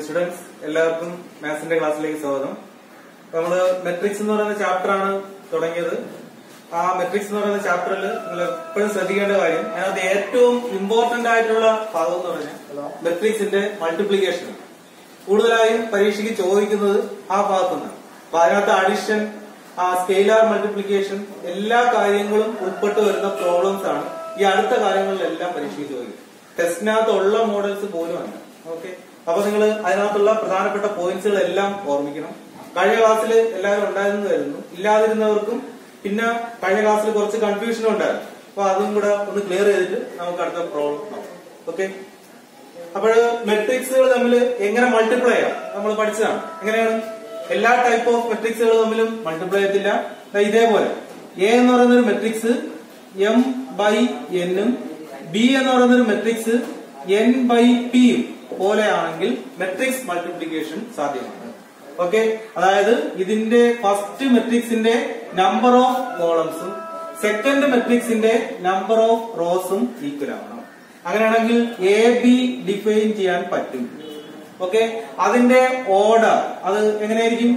Students എല്ലാവർക്കും മാത്സിന്റെ ക്ലാസ്സിലേക്ക് സ്വാഗതം. നമ്മള് മെട്രിക്സ് എന്ന് പറയുന്ന ചാപ്റ്റർ ആണ് തുടങ്ങിയത്. ആ മെട്രിക്സ് എന്ന് പറയുന്ന ചാപ്റ്ററിൽ നിങ്ങൾ എപ്പോഴും ശ്രദ്ധിക്കേണ്ട കാര്യം, അതിനകത്ത് ഏറ്റവും ഇമ്പോർട്ടന്റ് ആയിട്ടുള്ള ഭാഗം എന്ന് പറഞ്ഞാൽ മെട്രിക്സിന്റെ മൾട്ടിപ്ലിക്കേഷൻ. കൂടുതലായും പരീക്ഷയ്ക്ക് ചോദിക്കുന്നത് ആ ഭാഗത്തുനിന്നാണ്. അപ്പൊ അതിനകത്ത് അഡിഷൻ, സ്കെയിലാർ മൾട്ടിപ്ലിക്കേഷൻ, എല്ലാ കാര്യങ്ങളും ഉൾപ്പെട്ട് വരുന്ന പ്രോബ്ലംസ് ആണ് ഈ അടുത്ത കാലങ്ങളിലെല്ലാം പരീക്ഷയ്ക്ക് ചോദിക്കുന്നത്. ടെസ്റ്റിനകത്ത് ഉള്ള മോഡൽസ് പോലും അല്ല. ഓക്കെ, അപ്പൊ നിങ്ങൾ അതിനകത്തുള്ള പ്രധാനപ്പെട്ട പോയിന്റ്സുകളെല്ലാം ഓർമ്മിക്കണം. കഴിഞ്ഞ ക്ലാസ്സിൽ എല്ലാവരും ഉണ്ടായിരുന്നു വരുന്നു, ഇല്ലാതിരുന്നവർക്കും പിന്നെ കഴിഞ്ഞ ക്ലാസ്സിൽ കുറച്ച് കൺഫ്യൂഷനും ഉണ്ടായിരുന്നു. അപ്പൊ അതും കൂടെ ഒന്ന് ക്ലിയർ ചെയ്തിട്ട് നമുക്ക് അടുത്ത പ്രോബ്ലം നോക്കാം. ഓക്കെ, അപ്പോൾ മെട്രിക്സുകൾ തമ്മിൽ എങ്ങനെ മൾട്ടിപ്ലൈ ചെയ്യാം നമ്മൾ പഠിച്ചതാണ്. എങ്ങനെയാണ്? എല്ലാ ടൈപ്പ് ഓഫ് മെട്രിക്സുകൾ തമ്മിലും മൾട്ടിപ്ലൈ ചെയ്യത്തില്ല. ഇതേപോലെ എ എന്ന് പറയുന്ന ഒരു മെട്രിക്സ് എം ബൈ എന്നും ബി എന്ന് പറയുന്ന ഒരു മെട്രിക്സ് എൻ ബൈ പിയും പോലെയാണെങ്കിൽ മെട്രിക്സ് മൾട്ടിപ്ലിക്കേഷൻ സാധ്യമാണ്. ഓക്കെ, അതായത് ഇതിന്റെ ഫസ്റ്റ് മെട്രിക്സിന്റെ നമ്പർ ഓഫ് കോളംസും സെക്കൻഡ് മെട്രിക്സിന്റെ നമ്പർ ഓഫ് റോസും ഈക്വൽ ആവണം. അങ്ങനെയാണെങ്കിൽ എ ബി ഡിഫൈൻ ചെയ്യാൻ പറ്റും. ഓക്കെ, അതിന്റെ ഓർഡർ അത് എങ്ങനെയായിരിക്കും?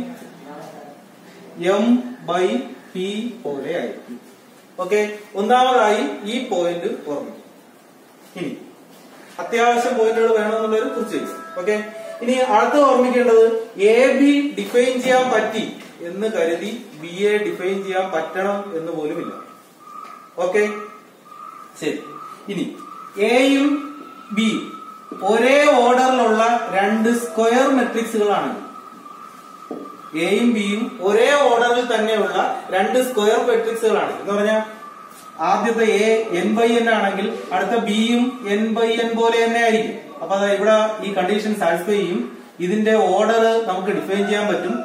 എം ബൈ പി പോലെ ആയിരിക്കും. ഓക്കെ, ഒന്നാമതായി ഈ പോയിന്റ് ഓർമ്മിക്കും. ഇനി അത്യാവശ്യം പോയിന്റുകൾ വേണമെന്നുള്ളൊരു കുറിച്ച്. ഓക്കെ, ഇനി അടുത്ത് ഓർമ്മിക്കേണ്ടത് എ ബി ഡിഫൈൻ ചെയ്യാൻ പറ്റി എന്ന് കരുതി ബി എ ഡിഫൈൻ ചെയ്യാൻ പറ്റണം എന്ന് പോലുമില്ല. ഓക്കെ, ശരി. ഇനി എയും ബിയും ഒരേ ഓർഡറിലുള്ള രണ്ട് സ്ക്വയർ മെട്രിക്സുകളാണെങ്കിൽ, എയും ബിയും ഒരേ ഓർഡറിൽ തന്നെയുള്ള രണ്ട് സ്ക്വയർ മെട്രിക്സുകളാണ് എന്ന് പറഞ്ഞാൽ ആദ്യത്തെ എ എൻ ബൈ എൻ ആണെങ്കിൽ അടുത്ത ബിയും എൻ ബൈ എൻ പോലെ തന്നെ ആയിരിക്കും. അപ്പൊ അതാ ഇവിടെ ഈ കണ്ടീഷൻ സാറ്റിസ്ഫൈ ചെയ്യും. ഇതിന്റെ ഓർഡർ നമുക്ക് ഡിഫൈൻ ചെയ്യാൻ പറ്റും.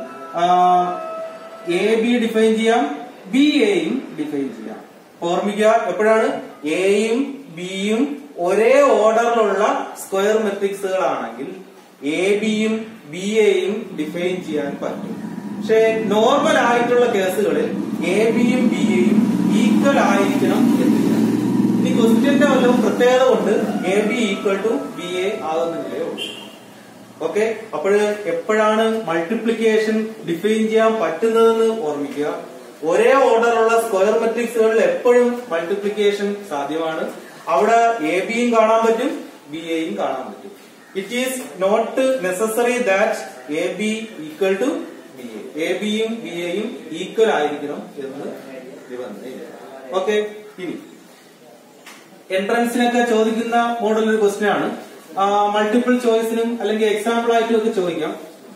എ ബി ഡിഫൈൻ ചെയ്യാം, ബി എയും ഡിഫൈൻ ചെയ്യാം. ഓർമ്മിക്കുക, എപ്പോഴാണ് എയും ബിയും ഒരേ ഓർഡറിലുള്ള സ്ക്വയർ മെട്രിക്സുകളാണെങ്കിൽ എ ബിയും ബി എയും ഡിഫൈൻ ചെയ്യാൻ പറ്റും. പക്ഷെ നോർമൽ ആയിട്ടുള്ള കേസുകളിൽ എ ബിയും ബി എയും ഈക്വൽ ആയിരിക്കണം എന്നില്ല. ഇനി ക്വസ്റ്റ്യന്റെ വല്ലതും പ്രത്യേകത കൊണ്ട് A B equal to B A ആകുന്നില്ലേ ഉള്ളൂ. ഓക്കെ, അപ്പോൾ എപ്പോഴാണ് മൾട്ടിപ്ലിക്കേഷൻ ഡിഫൈൻ ചെയ്യാൻ പറ്റുന്നതെന്ന് ഓർമ്മിക്കുക. ഒരേ ഓർഡറുള്ള സ്ക്വയർ മെട്രിക്സുകളിൽ എപ്പോഴും മൾട്ടിപ്ലിക്കേഷൻ സാധ്യമാണ്. അവിടെ എ ബിയും കാണാൻ പറ്റും, ബി എയും കാണാൻ പറ്റും. It is not necessary that A B equal to B A. A ബിയും ബി എയും ഈക്വൽ ആയിരിക്കണം എന്ന് നിബന്ധനയില്ല. ഓക്കെ, ഇനി എൻട്രൻസിനൊക്കെ ചോദിക്കുന്ന മോഡൽ ഒരു ക്വസ്റ്റ്യൻ ആണ്. മൾട്ടിപ്പിൾ ചോയ്സിനും അല്ലെങ്കിൽ എക്സാമ്പിൾ ആയിട്ടും ഒക്കെ ചോദിക്കാം.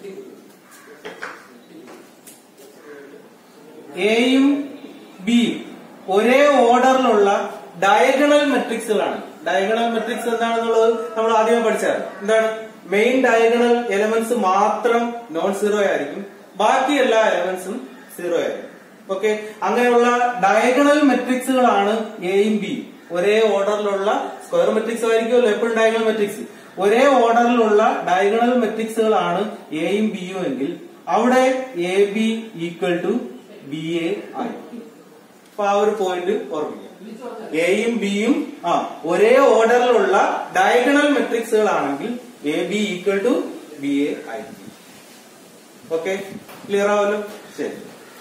എയും ബിയും ഒരേ ഓർഡറിലുള്ള ഡയഗണൽ മെട്രിക്സുകളാണ്. ഡയഗണൽ മെട്രിക്സ് എന്താണെന്നുള്ളത് നമ്മൾ ആദ്യമേ പഠിച്ചാൽ എന്താണ്? മെയിൻ ഡയഗണൽ എലമെന്റ്സ് മാത്രം നോൺ സീറോ ആയിരിക്കും, ബാക്കി എല്ലാ എലമെന്റ്സും സീറോ ആയിരിക്കും. ഓക്കെ, അങ്ങനെയുള്ള ഡയഗണൽ മെട്രിക്സുകളാണ് എയും ബിയും. ഒരേ ഓർഡറിലുള്ള സ്ക്വയർ മെട്രിക്സ് ആയിരിക്കുമല്ലോ എപ്പോഴും ഡയഗണൽ മെട്രിക്സ്. ഒരേ ഓർഡറിലുള്ള ഡയഗണൽ മെട്രിക്സുകളാണ് എയും ബിയും എങ്കിൽ അവിടെ A B equal to B A ആയിരിക്കും. അപ്പൊ ആ ഒരു പോയിന്റ് ഓർമ്മിക്കുക. എയും ബിയും ഒരേ ഓർഡറിലുള്ള ഡയഗണൽ മെട്രിക്സുകളാണെങ്കിൽ A B equal to B A ആയിരിക്കും. ഓക്കെ, ക്ലിയർ ആവല്ലോ? ശരി.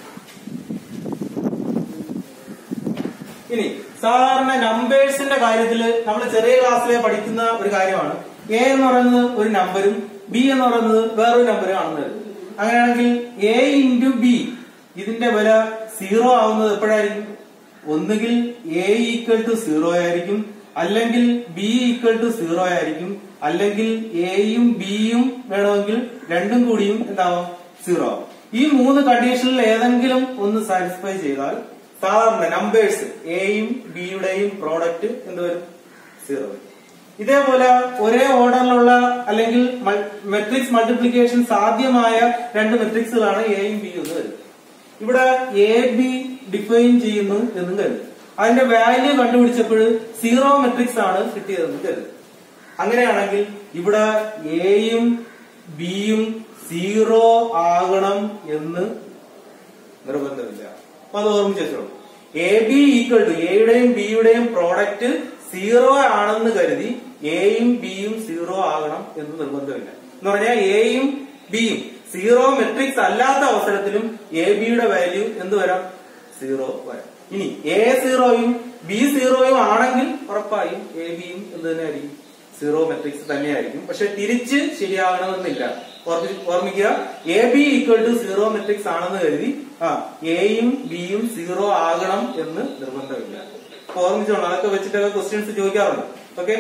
ഇനി സാധാരണ നമ്പേഴ്സിന്റെ കാര്യത്തിൽ നമ്മൾ ചെറിയ ക്ലാസ്സിലെ പഠിക്കുന്ന ഒരു കാര്യമാണ് എ എന്ന് പറയുന്നത് ഒരു നമ്പരും ബി എന്ന് പറയുന്നത് വേറൊരു നമ്പരും ആണെന്ന്. അങ്ങനെയാണെങ്കിൽ എ ഇൻറ്റു ബി ഇതിന്റെ വില സീറോ ആവുന്നത് എപ്പോഴായിരിക്കും? ഒന്നുകിൽ എ ഈക്വൽ ടു സീറോ ആയിരിക്കും, അല്ലെങ്കിൽ ബി ഈക്വൽ ടു സീറോ ആയിരിക്കും, അല്ലെങ്കിൽ എയും ബിയും വേണമെങ്കിൽ രണ്ടും കൂടിയും എന്താവും? സീറോ ആവും. ഈ മൂന്ന് കണ്ടീഷനിൽ ഏതെങ്കിലും ഒന്ന് സാറ്റിസ്ഫൈ ചെയ്താൽ സാധാരണ നമ്പേഴ്സ് എയും ബിയുടെയും പ്രോഡക്റ്റ് എന്തുവരും? സീറോ. ഇതേപോലെ ഒരേ ഓർഡറിലുള്ള അല്ലെങ്കിൽ മെട്രിക്സ് മൾട്ടിപ്ലിക്കേഷൻ സാധ്യമായ രണ്ട് മെട്രിക്സുകളാണ് എയും ബിയും എന്ന് വരുന്നത്. ഇവിടെ എ ബി ഡിഫൈൻ ചെയ്യുന്നു എന്നും കരുതും. അതിന്റെ വാല്യൂ കണ്ടുപിടിച്ചപ്പോൾ സീറോ മെട്രിക്സ് ആണ് കിട്ടിയതെന്ന് കരുതും. അങ്ങനെയാണെങ്കിൽ ഇവിടെ എയും ബിയും സീറോ ആകണം എന്ന് നിർബന്ധമില്ല. അപ്പൊ അത് ഓർമ്മിച്ച് വെച്ചോളൂ. എ ബി ഈക്വൽ ടു എയുടെയും ബിയുടെയും പ്രോഡക്റ്റ് സീറോ ആണെന്ന് കരുതി എയും ബിയും സീറോ ആകണം എന്ന് നിർബന്ധമില്ല. എന്ന് പറഞ്ഞാൽ എയും ബിയും സീറോ മെട്രിക്സ് അല്ലാത്ത അവസരത്തിലും എ ബിയുടെ വാല്യൂ എന്ത് വരാം? 0 വരാം. ഇനി എ 0യും ബി 0യും ആണെങ്കിൽ ഉറപ്പായും എ ബിയും എന്ത് തന്നെയായിരിക്കും? 0 മെട്രിക്സ് തന്നെയായിരിക്കും. പക്ഷെ തിരിച്ച് ശരിയാകണമെന്നില്ല. ഓർമ്മിക്കുക, A B equal to 0 matrix ആണെന്ന് കരുതി എയും ബിയും 0 ആകണം എന്ന് നിർബന്ധമില്ല. അപ്പൊ ഓർമ്മിച്ചോളാം, അതൊക്കെ വെച്ചിട്ടൊക്കെ ക്വസ്റ്റ്യൻസ് ചോദിക്കാറുണ്ട്. ഓക്കെ,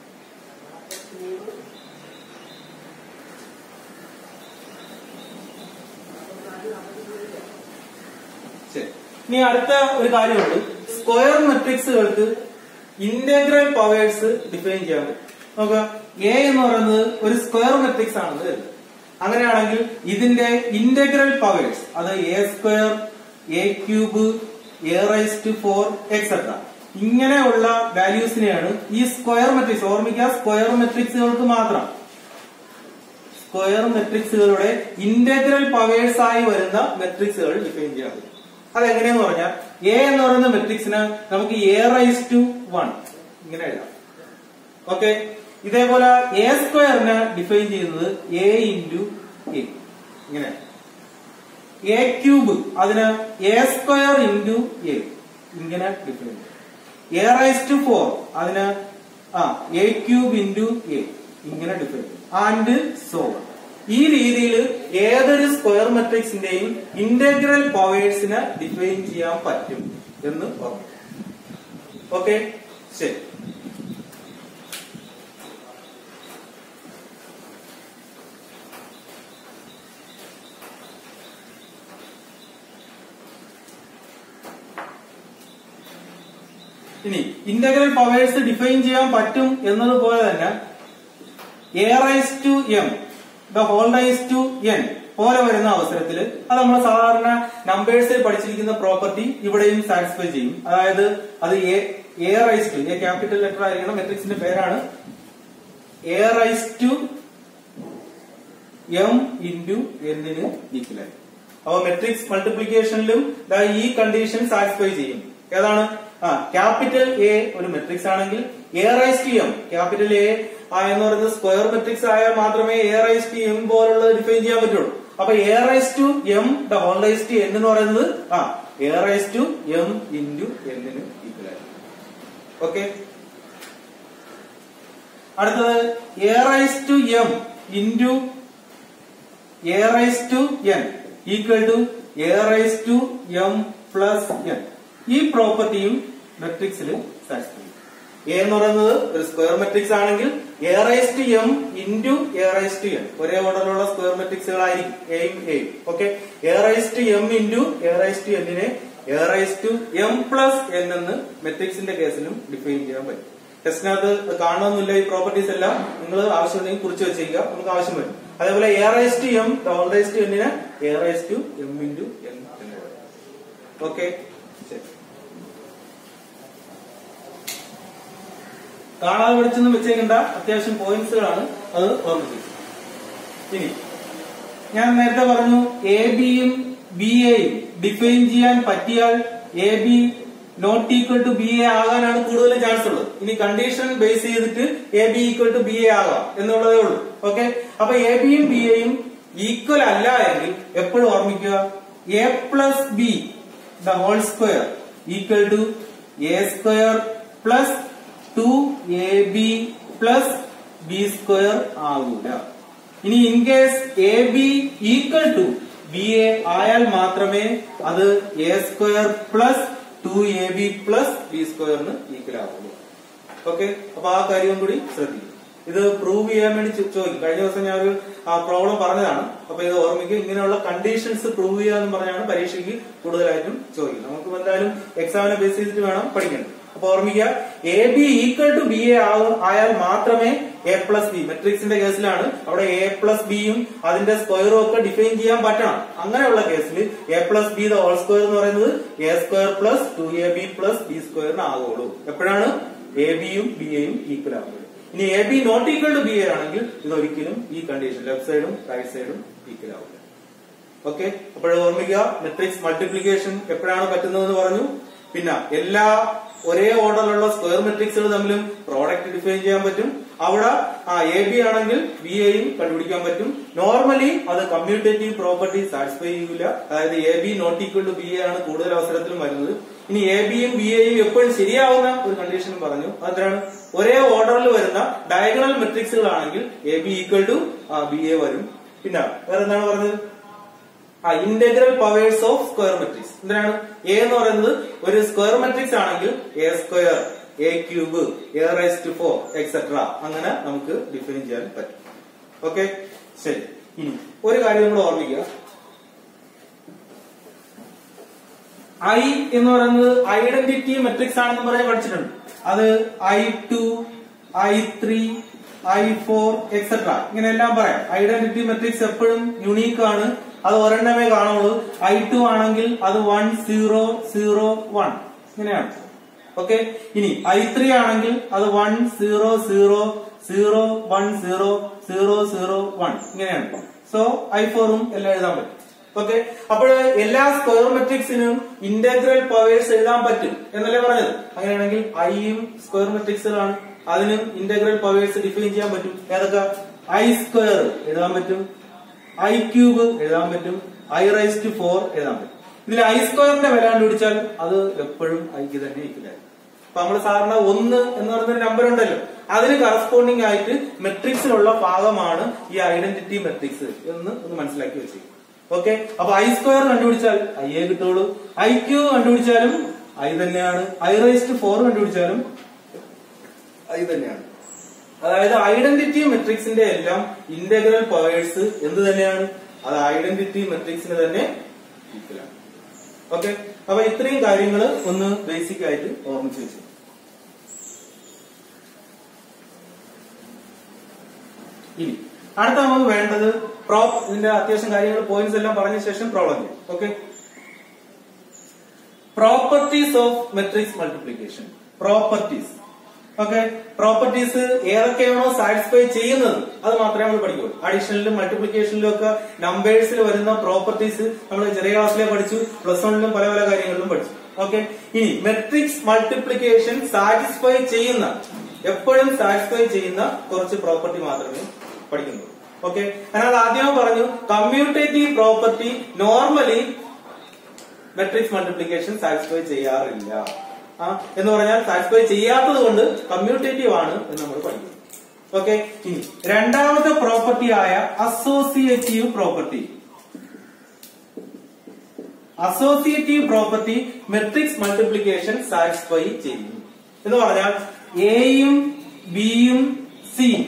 ശരി. ഇനി അടുത്ത ഒരു കാര്യമുണ്ട്, സ്ക്വയർ മെട്രിക്സുകൾക്ക് ഇന്റഗ്രൽ പവേഴ്സ് ഡിഫൈൻ ചെയ്യാൻ പറ്റും. നോക്കുക, എ എന്ന് പറയുന്നത് ഒരു സ്ക്വയർ മെട്രിക്സ് ആണെന്ന് കരുതുക. അങ്ങനെയാണെങ്കിൽ ഇതിന്റെ ഇന്റഗ്രൽ പവേഴ്സ്, അത് A square, A cube, A raise to 4 etcetera, ഇങ്ങനെയുള്ള വാല്യൂസിനെയാണ് ഈ സ്ക്വയർ മെട്രിക്സ്, ഓർമ്മിക്കുക സ്ക്വയർ മെട്രിക്സുകൾക്ക് മാത്രം, സ്ക്വയർ മെട്രിക്സുകളുടെ ഇന്റഗ്രൽ പവേഴ്സ് ആയി വരുന്ന മെട്രിക്സുകൾ ഡിഫൈൻ ചെയ്യാൻ പറ്റും. അതെങ്ങനെയെന്ന് പറഞ്ഞാൽ, എ എന്ന് പറയുന്ന മെട്രിക്സിന് നമുക്ക് എ റൈസ് ടു 1 ഇങ്ങനെ എഴുതാം. ഓക്കെ, ഇതേപോലെ എ സ്ക്വയറിനെ ഡിഫൈൻ ചെയ്യുന്നത് എ ഇൻറ്റു എ ഇങ്ങനെ. എ ക്യൂബ് അതിന് എ സ്ക്വയർ ഇൻറ്റു എ ഇങ്ങനെ ഡിഫൈൻ ചെയ്യും. എ റൈസ് ടു 4 അതിന് എ ക്യൂബ് ഇൻറ്റു എ ഇങ്ങനെ ഡിഫൈൻ ചെയ്യും. ആൻഡ് സോ ഈ രീതിയിൽ ഏതൊരു സ്ക്വയർ മെട്രിക്സിന്റെയും ഇന്റഗ്രൽ പവേഴ്സിനെ ഡിഫൈൻ ചെയ്യാൻ പറ്റും എന്ന് പറഞ്ഞു. ഓക്കെ, ശരി. ഇനി ഇന്റഗ്രൽ പവേഴ്സ് ഡിഫൈൻ ചെയ്യാൻ പറ്റും എന്നതുപോലെ തന്നെ A raise to m the whole raise to n പോലെ വരുന്ന അവസരത്തിൽ അത് നമ്മൾ സാധാരണ നമ്പേഴ്സിൽ പഠിച്ചിരിക്കുന്ന പ്രോപ്പർട്ടി ഇവിടെയും സാറ്റിസ്ഫൈ ചെയ്യും. അതായത് അത് A raise to, A capital letter ആയിരിക്കണം, മെട്രിക്സിന്റെ പേരാണ്, A raise to m into എന്നിന് ഈക്വലായി. അപ്പൊ മെട്രിക്സ് മൾട്ടിപ്ലിക്കേഷനിലും ഈ കണ്ടീഷൻ സാറ്റിസ്ഫൈ ചെയ്യും. ഏതാണ്? ക്യാപിറ്റൽ എ ഒരു മെട്രിക്സ് ആണെങ്കിൽ A raise to m, capital A എന്ന് പറയുന്നത് സ്ക്വയർ മെട്രിക്സ് ആയാൽ മാത്രമേ എ റൈസ് ടു എം പോലുള്ളത് ഡിഫൈൻ ചെയ്യാൻ പറ്റുള്ളൂ. അപ്പൊ A raise to m the whole raise to n എന്ന് പറയുന്നത് A raise to m into എന്നിന് ഈക്വലായി. ഓക്കെ, അടുത്തത് A raise to m into A raise to n equal to A raise to m plus n. ഈ പ്രോപ്പർട്ടിയും മെട്രിക്സിൽ satisfy ചെയ്യും. A എന്ന് പറയുന്നത് ഒരു സ്ക്വയർ മെട്രിക്സ് ആണെങ്കിൽ A raise to m into A raise to n ഒരേ ഓർഡറിലുള്ള സ്ക്വയർ മെട്രിക്സുകളായിരിക്കും എയും എയും. Okay, A raise to m into A raise to എന്നിനെ A raise to m plus n എന്ന് മെട്രിക്സിന്റെ കേസിലും ഡിഫൈൻ ചെയ്യാൻ പറ്റും. ടെസ്റ്റിനകത്ത് കാണണമെന്നില്ല ഈ പ്രോപ്പർട്ടീസ് എല്ലാം, നിങ്ങൾ ആവശ്യമുണ്ടെങ്കിൽ കുറിച്ച് വെച്ചേക്കുക, നമുക്ക് ആവശ്യം വരും. അതേപോലെ A raise to m the whole raise to എന്നിനെ A raise to m into n എന്ന് പറയും. ഓക്കെ, ശരി. കാണാതെ പഠിച്ചൊന്നും വെച്ചേക്കണ്ട, അത്യാവശ്യം പോയിന്റ്സുകളാണ്, അത് ഓർമ്മിച്ചു. ഇനി ഞാൻ നേരത്തെ പറഞ്ഞു എ ബിയും ബി എയും ഡിഫൈൻ ചെയ്യാൻ പറ്റിയാൽ A B not equal to B A ആകാനാണ് കൂടുതൽ ചാൻസ് ഉള്ളത്. ഇനി കണ്ടീഷൻ ബേസ് ചെയ്തിട്ട് A B equal to B A ആകാം എന്നുള്ളതേ ഉള്ളൂ. ഓക്കെ, അപ്പൊ എ ബിയും ബി എയും ഈക്വൽ അല്ല എങ്കിൽ എപ്പോഴും ഓർമ്മിക്കുക A plus B the whole square equal to A square plus 2ab plus B square ആകൂല. ഇനി in case A B equal to B A ആയാൽ മാത്രമേ അത് A square plus 2ab plus B സ്ക്വയറിന് ഈക്വൽ ആവുള്ളൂ. ഓക്കെ, അപ്പൊ ആ കാര്യം കൂടി ശ്രദ്ധിക്കും. ഇത് പ്രൂവ് ചെയ്യാൻ വേണ്ടി ചോദിക്കും. കഴിഞ്ഞ ദിവസം ഞാൻ ഒരു പ്രോബ്ലം പറഞ്ഞതാണ്. അപ്പൊ ഇത് ഓർമ്മിക്കും, ഇങ്ങനെയുള്ള കണ്ടീഷൻസ് പ്രൂവ് ചെയ്യാന്ന് പറഞ്ഞാണ് പരീക്ഷയ്ക്ക് കൂടുതലായിട്ടും ചോദിക്കുന്നത്. നമുക്ക് എന്തായാലും എക്സാമിനെ ബേസ് ചെയ്തിട്ട് വേണം പഠിക്കേണ്ടത്. അപ്പൊ ഓർമ്മിക്കുക, A B equal to B A ആയാൽ മാത്രമേ എ പ്ലസ് ബി, മെട്രിക്സിന്റെ കേസിലാണ് അവിടെ എ പ്ലസ് ബിയും അതിന്റെ സ്ക്വയറും ഒക്കെ ഡിഫൈൻ ചെയ്യാൻ പറ്റണം. അങ്ങനെയുള്ള കേസിൽ A plus B the whole square എന്ന് പറയുന്നത് A square plus 2ab plus B സ്ക്വയറിന് ആകുള്ളൂ. എപ്പോഴാണ് എ ബിയും ബി എയും ഈക്വൽ ആകുന്നത്. ഇനി A B not equal to B A ആണെങ്കിൽ ഇതൊരിക്കലും ഈ കണ്ടീഷൻ ലെഫ്റ്റ് സൈഡും റൈറ്റ് സൈഡും ഈക്വൽ ആവില്ല. ഓക്കെ, അപ്പോഴും ഓർമ്മിക്കുക, മെട്രിക്സ് മൾട്ടിപ്ലിക്കേഷൻ എപ്പോഴാണ് പറ്റുന്നതെന്ന് പറഞ്ഞു, പിന്നെ എല്ലാ ഒരേ ഓർഡറിലുള്ള സ്ക്വയർ മെട്രിക്സുകൾ തമ്മിലും പ്രോഡക്റ്റ് ഡിഫൈൻ ചെയ്യാൻ പറ്റും. അവിടെ എ ബി ആണെങ്കിൽ ബി എയും കണ്ടുപിടിക്കാൻ പറ്റും. നോർമലി അത് കമ്മ്യൂട്ടേറ്റീവ് പ്രോപ്പർട്ടി സാറ്റിസ്ഫൈ ചെയ്യില്ല. അതായത് A B not equal to B A ആണ് കൂടുതൽ അവസരത്തിലും വരുന്നത്. ഇനി എ ബിയും ബി എയും എപ്പോഴും ശരിയാവുന്ന ഒരു കണ്ടീഷനും പറഞ്ഞു. അതാണ് ഒരേ ഓർഡറിൽ വരുന്ന ഡയഗണൽ മെട്രിക്സുകളാണെങ്കിൽ A B equal to B A വരും. പിന്നെ വേറെ എന്താണ് പറഞ്ഞത്? Integral powers of square matrix. എന്തിനാണ്? എ എന്ന് പറയുന്നത് ഒരു സ്ക്വയർ മെട്രിക്സ് ആണെങ്കിൽ A square, A cube, A raise to 4 etcetera അങ്ങനെ നമുക്ക് ഡിഫൈൻ ചെയ്യാൻ പറ്റും. ഓക്കെ, ശരി. ഇനി ഒരു കാര്യം നമ്മൾ ഓർമ്മിക്കുക, ഐ എന്ന് പറയുന്നത് ഐഡന്റിറ്റി മെട്രിക്സ് ആണെന്ന് പറയാൻ പഠിച്ചിട്ടുണ്ട്. അത് I2, I3, I4 എക്സെട്ര ഇങ്ങനെയെല്ലാം പറയാം. ഐഡന്റിറ്റി മെട്രിക്സ് എപ്പോഴും യുണീക്ക് ആണ്. അത് ഒരെണ്ണമേ കാണുള്ളൂ. I2 ആണെങ്കിൽ അത് 1 0 0 1 ഇങ്ങനെയാണ്. ഓക്കെ, ഇനി I3 ആണെങ്കിൽ അത് 1 0 0 0 1 0 0 0 1 ഇങ്ങനെയാണ്. സോ I4ഉം എല്ലാം എഴുതാൻ പറ്റും. ഓക്കെ, അപ്പോൾ എല്ലാ സ്ക്വയർ മെട്രിക്സിനും ഇന്റഗ്രൽ പവേഴ്സ് എഴുതാൻ പറ്റും എന്നല്ലേ പറഞ്ഞത്? അങ്ങനെയാണെങ്കിൽ ഐയും സ്ക്വയർ മെട്രിക്സുകളാണ്, അതിനും ഇന്റഗ്രൽ പവേഴ്സ് ഡിഫൈൻ ചെയ്യാൻ പറ്റും. ഏതൊക്കെ? ഐ സ്ക്വയർ എഴുതാൻ പറ്റും, ഐ ക്യൂബ് എഴുതാൻ പറ്റും, ഐ റൈസ് ടു 4 എഴുതാൻ പറ്റും. ഇതിൽ ഐ സ്ക്വയറിന്റെ വില കണ്ടുപിടിച്ചാൽ അത് എപ്പോഴും ഐക്ക് തന്നെ ഇരിക്കില്ല. അപ്പൊ നമ്മൾ സാധാരണ 1 എന്ന് പറയുന്ന നമ്പർ ഉണ്ടല്ലോ, അതിന് കറസ്പോണ്ടിങ് ആയിട്ട് മെട്രിക്സിലുള്ള ഭാഗമാണ് ഈ ഐഡന്റിറ്റി മെട്രിക്സ് എന്ന് ഒന്ന് മനസ്സിലാക്കി വെച്ചു. ഓക്കെ, അപ്പൊ ഐ സ്ക്വയർ കണ്ടുപിടിച്ചാൽ ഐയെ കിട്ടുള്ളൂ, ഐ ക്യൂ കണ്ടുപിടിച്ചാലും ഐ തന്നെയാണ്, ഐ റൈസ് ടു 4 കണ്ടുപിടിച്ചാലും ഐ തന്നെയാണ്. അതായത് ഐഡന്റിറ്റി മെട്രിക്സിന്റെ എല്ലാം ഇന്റഗ്രൽ പവേഴ്സ് എന്ത് തന്നെയാണ്? അത് ഐഡന്റിറ്റി മെട്രിക്സിന് തന്നെ ഈക്വലാണ്. ഓക്കെ, അപ്പൊ ഇത്രയും കാര്യങ്ങൾ ഒന്ന് ബേസിക് ആയിട്ട് ഓർമ്മിച്ച് വെച്ചു. ഇനി അടുത്ത നമുക്ക് വേണ്ടത് ഇതിന്റെ അത്യാവശ്യം കാര്യങ്ങൾ പോയിന്റ്സ് എല്ലാം പറഞ്ഞ ശേഷം പ്രോബ്ലം ചെയ്യും. Okay, properties of matrix multiplication. Properties. Okay, properties ഏതൊക്കെയാണോ സാറ്റിസ്ഫൈ ചെയ്യുന്നത് അത് മാത്രമേ നമ്മൾ പഠിക്കുള്ളൂ. അഡീഷനിലും മൾട്ടിപ്ലിക്കേഷനിലും ഒക്കെ നമ്പേഴ്സിൽ വരുന്ന പ്രോപ്പർട്ടീസ് നമ്മൾ ചെറിയ ക്ലാസ്സിലെ പഠിച്ചു, +1ലും പല പല കാര്യങ്ങളിലും പഠിച്ചു. ഓക്കെ, ഇനി മെട്രിക്സ് മൾട്ടിപ്ലിക്കേഷൻ സാറ്റിസ്ഫൈ ചെയ്യുന്ന, എപ്പോഴും സാറ്റിസ്ഫൈ ചെയ്യുന്ന കുറച്ച് പ്രോപ്പർട്ടി മാത്രമേ പഠിക്കുന്നുള്ളൂ. ഓക്കെ, അതിനാൽ ആദ്യമേ പറഞ്ഞു commutative property normally matrix multiplication satisfy ചെയ്യാറില്ല എന്ന് പറഞ്ഞാൽ സാറ്റിസ്ഫൈ ചെയ്യാത്തത് കൊണ്ട് കമ്മ്യൂട്ടേറ്റീവ് ആണ് എന്ന് നമ്മൾ പഠിക്കുന്നു. ഓക്കെ, ഇനി രണ്ടാമത്തെ പ്രോപ്പർട്ടി ആയ associative property. Associative property matrix multiplication satisfy ചെയ്യുന്നു എന്ന് പറഞ്ഞാൽ എയും ബിയും സിയും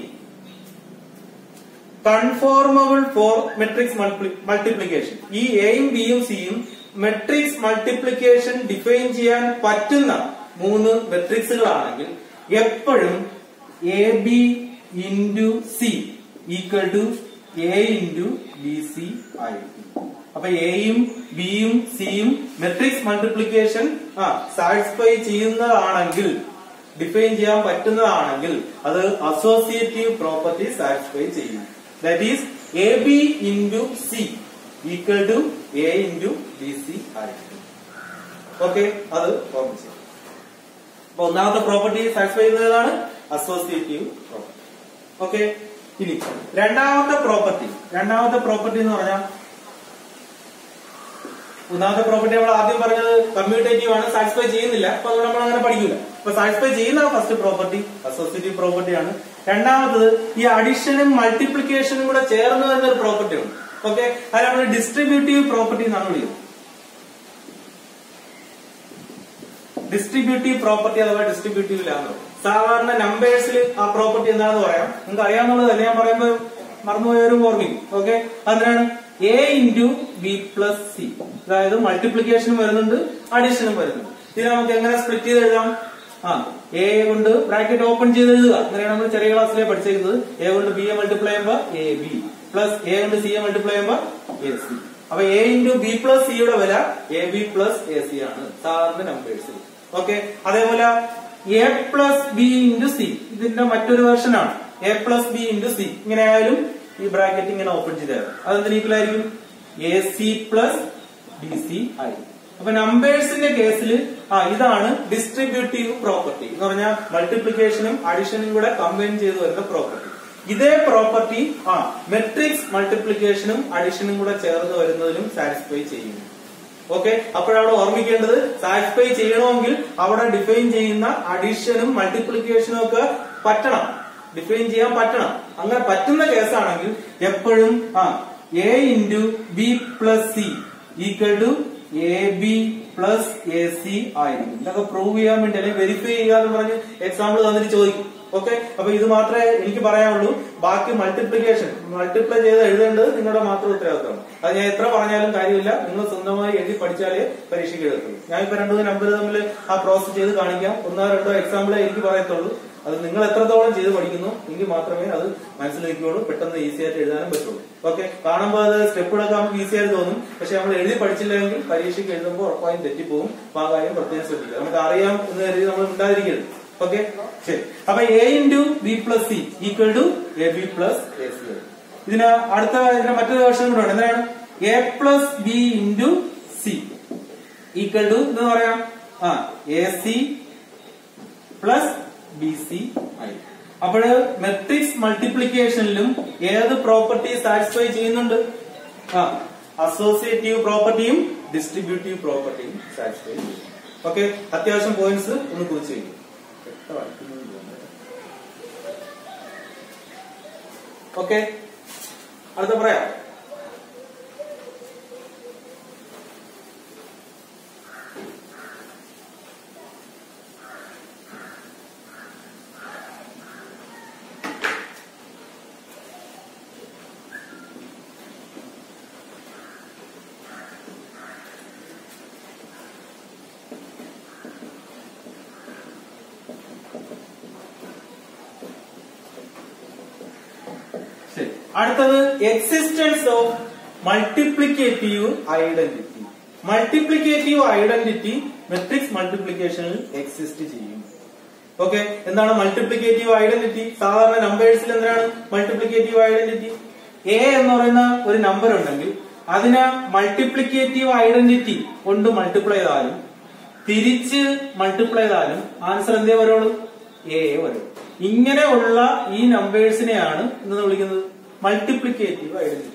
കൺഫോർമബിൾ ഫോർ മെട്രിക്സ് മൾട്ടിപ്ലിക്കേഷൻ. ഈ എയും ബിയും സിയും മെട്രിക്സ് മൾട്ടിപ്ലിക്കേഷൻ ഡിഫൈൻ ചെയ്യാൻ പറ്റുന്ന 3 മെട്രിക്സുകളാണെങ്കിൽ എപ്പോഴും A B into C equal to A into B C ആയിരിക്കും. അപ്പൊ എയും ബിയും സിയും മെട്രിക്സ് മൾട്ടിപ്ലിക്കേഷൻ സാറ്റിസ്ഫൈ ചെയ്യുന്നതാണെങ്കിൽ, ഡിഫൈൻ ചെയ്യാൻ പറ്റുന്നതാണെങ്കിൽ അത് അസോസിയേറ്റീവ് പ്രോപ്പർട്ടി സാറ്റിസ്ഫൈ ചെയ്യും. That is A B into C equal to A into B C ആയിരിക്കും. ഓക്കെ, അത് ഓർമ്മിച്ചു. അപ്പൊ ഒന്നാമത്തെ പ്രോപ്പർട്ടി സാറ്റിസ്ഫൈ ചെയ്യുന്നതാണ് അസോസിയേറ്റീവ് പ്രോപ്പർട്ടി. ഓക്കെ, ഇനി രണ്ടാമത്തെ പ്രോപ്പർട്ടി എന്ന് പറഞ്ഞാൽ, ഒന്നാമത്തെ പ്രോപ്പർട്ടി നമ്മൾ ആദ്യം പറഞ്ഞത് കമ്മ്യൂട്ടേറ്റീവ് ആണ്, സാറ്റിസ്ഫൈ ചെയ്യുന്നില്ല. അപ്പൊ അതുകൊണ്ട് നമ്മൾ അങ്ങനെ പഠിക്കില്ല. അപ്പൊ സാറ്റിസ്ഫൈ ചെയ്യുന്ന ഫസ്റ്റ് പ്രോപ്പർട്ടി അസോസിയേറ്റീവ് പ്രോപ്പർട്ടിയാണ്. രണ്ടാമത്തത് ഈ അഡീഷനും മൾട്ടിപ്ലിക്കേഷനും കൂടെ ചേർന്ന് വരുന്ന ഒരു പ്രോപ്പർട്ടി ഉണ്ട്. ഓക്കെ, അത് നമ്മൾ ഡിസ്ട്രിബ്യൂട്ടീവ് പ്രോപ്പർട്ടി എന്നാണ് വിളിക്കുന്നത്. ഡിസ്ട്രിബ്യൂട്ടീവ് പ്രോപ്പർട്ടി അഥവാ ഡിസ്ട്രിബ്യൂട്ടീവ് ലാന്ന് പറയും. സാധാരണ നമ്പേഴ്സിൽ ആ പ്രോപ്പർട്ടി എന്താണെന്ന് പറയാം. നിങ്ങൾക്ക് അറിയാവുന്നതല്ല, ഞാൻ പറയുമ്പോൾ മറന്നുപോയവരും ഓർമ്മിക്കും. ഓക്കെ, അതിനാണ് A into B plus C. അതായത് മൾട്ടിപ്ലിക്കേഷനും വരുന്നുണ്ട്, അഡീഷനും വരുന്നുണ്ട്. ഇത് നമുക്ക് എങ്ങനെ സ്പ്ലിറ്റ് ചെയ്ത് എഴുതാം? എ കൊണ്ട് ബ്രാക്കറ്റ് ഓപ്പൺ ചെയ്ത് എഴുതുക. അങ്ങനെയാണ് നമ്മൾ ചെറിയ ക്ലാസ്സിലെ പഠിച്ചിരിക്കുന്നത്. എ കൊണ്ട് ബി എ മൾട്ടിപ്ലൈ ചെയ്യുമ്പോൾ എ ബി പ്ലസ് എ കൊണ്ട് സി എ മൾട്ടിപ്ലൈ ചെയ്യുമ്പോൾ എ സി. അപ്പൊ എ ഇൻറ്റു ബി പ്ലസ് സിയുടെ വില A B plus A C ആണ് സാധാരണ നമ്പേഴ്സിൽ. ഓക്കെ, അതേപോലെ A plus B into C ഇതിന്റെ മറ്റൊരു വേർഷനാണ്. A plus B into C ഇങ്ങനെ ആയാലും ഈ ബ്രാക്കറ്റ് ഇങ്ങനെ ഓപ്പൺ ചെയ്താൽ അതെന്തിന് ഈക്വൽ ആയിരിക്കും? A C plus B C ആയിരിക്കും. അപ്പൊ നമ്പേഴ്സിന്റെ കേസിൽ ഇതാണ് ഡിസ്ട്രിബ്യൂട്ടീവ് പ്രോപ്പർട്ടി എന്ന് പറഞ്ഞാൽ മൾട്ടിപ്ലിക്കേഷനും അഡിഷനും കൂടെ കമ്പൈൻ ചെയ്ത് വരുന്ന പ്രോപ്പർട്ടി. ഇതേ പ്രോപ്പർട്ടി മെട്രിക്സ് മൾട്ടിപ്ലിക്കേഷനും അഡിഷനും കൂടെ ചേർന്ന് വരുന്നതിലും സാറ്റിസ്ഫൈ ചെയ്യുന്നു. ഓക്കെ, അപ്പോഴവിടെ ഓർമ്മിക്കേണ്ടത് സാറ്റിസ്ഫൈ ചെയ്യണമെങ്കിൽ അവിടെ ഡിഫൈൻ ചെയ്യുന്ന അഡിഷനും മൾട്ടിപ്ലിക്കേഷനും ഒക്കെ പറ്റണം, ഡിഫൈൻ ചെയ്യാൻ പറ്റണം. അങ്ങനെ പറ്റുന്ന കേസാണെങ്കിൽ എപ്പോഴും A into B plus C equal to A B plus A C ആയിരിക്കും. ഇതൊക്കെ പ്രൂവ് ചെയ്യാൻ വേണ്ടി അല്ലെങ്കിൽ വെരിഫൈ ചെയ്യാന്ന് പറഞ്ഞ് എക്സാമ്പിൾ തന്നിട്ട് ചോദിക്കും. ഓക്കെ, അപ്പൊ ഇത് മാത്രമേ എനിക്ക് പറയാനുള്ളൂ. ബാക്കി മൾട്ടിപ്ലൈ ചെയ്ത് എഴുതേണ്ടത് നിങ്ങളുടെ മാത്രം ഉത്തരവാദിത്തമാണ്. അത് ഞാൻ എത്ര പറഞ്ഞാലും കാര്യമില്ല, നിങ്ങൾ സ്വന്തമായി എഴുതി പഠിച്ചാലേ പരീക്ഷയ്ക്ക് എഴുതത്തുള്ളൂ. ഞാനിപ്പോ 2 നമ്പർ തമ്മിൽ ആ പ്രോസസ് ചെയ്ത് കാണിക്കാം. 1-2 എക്സാമ്പിളേ എനിക്ക് പറയത്തുള്ളൂ. അത് നിങ്ങൾ എത്രത്തോളം ചെയ്ത് പഠിക്കുന്നു എങ്കിൽ മാത്രമേ അത് മനസ്സിലാക്കിയോളൂ, പെട്ടെന്ന് ഈസി ആയിട്ട് എഴുതാനും പറ്റുള്ളൂ. ഓക്കെ, കാണുമ്പോൾ അത് സ്റ്റെപ്പുകളൊക്കെ നമുക്ക് ഈസി ആയിട്ട് തോന്നും. പക്ഷെ നമ്മൾ എഴുതി പഠിച്ചില്ലെങ്കിൽ പരീക്ഷയ്ക്ക് എഴുതുമ്പോൾ ഉറപ്പായും തെറ്റിപ്പോകും. ആ കാര്യം പ്രത്യേകം ശ്രദ്ധിക്കുക. നമുക്ക് അറിയാം എന്ന് കരുതി നമ്മൾ ഉണ്ടായിരിക്കരുത്. ഓക്കെ, ശരി. അപ്പൊ A into B plus C equal to A B plus A C. ഇതിന് മറ്റൊരു വേർഷൻ കൂടെ ഉണ്ട്. എന്താണ് A plus B into C equal to എന്ന് പറയാം A C plus B C ആയി. അപ്പോൾ മെട്രിക്സ് മൾട്ടിപ്ലിക്കേഷനിലും ഏത് പ്രോപ്പർട്ടി സാറ്റിസ്ഫൈ ചെയ്യുന്നുണ്ട്? അസോസിയേറ്റീവ് പ്രോപ്പർട്ടിയും ഡിസ്ട്രിബ്യൂട്ടീവ് പ്രോപ്പർട്ടിയും സാറ്റിസ്ഫൈ ചെയ്യും. ഓക്കെ, അത്യാവശ്യം പോയിന്റ്സ് ഒന്ന് കുറിച്ച് ചെയ്യും. ഓക്കെ, അടുത്ത പറയാം. അടുത്തത് existence of multiplicative identity. Multiplicative identity matrix മൾട്ടിപ്ലിക്കേഷനിൽ എക്സിസ്റ്റ് ചെയ്യും. ഓക്കെ, എന്താണ് മൾട്ടിപ്ലിക്കേറ്റീവ് ഐഡന്റിറ്റി? സാധാരണ നമ്പേഴ്സിൽ എന്താണ് മൾട്ടിപ്ലിക്കേറ്റീവ് ഐഡന്റിറ്റി? എ എന്ന് പറയുന്ന ഒരു നമ്പർ ഉണ്ടെങ്കിൽ അതിനെ മൾട്ടിപ്ലിക്കേറ്റീവ് ഐഡന്റിറ്റി കൊണ്ട് മൾട്ടിപ്ലൈ ചെയ്താലും തിരിച്ച് മൾട്ടിപ്ലൈ ചെയ്താലും ആൻസർ എന്തേ വരുള്ളൂ? എ വരും. ഇങ്ങനെയുള്ള ഈ നമ്പേഴ്സിനെയാണ് എന്ന് വിളിക്കുന്നത് മൾട്ടിപ്ലിക്കേറ്റീവ് ഐഡന്റിറ്റി.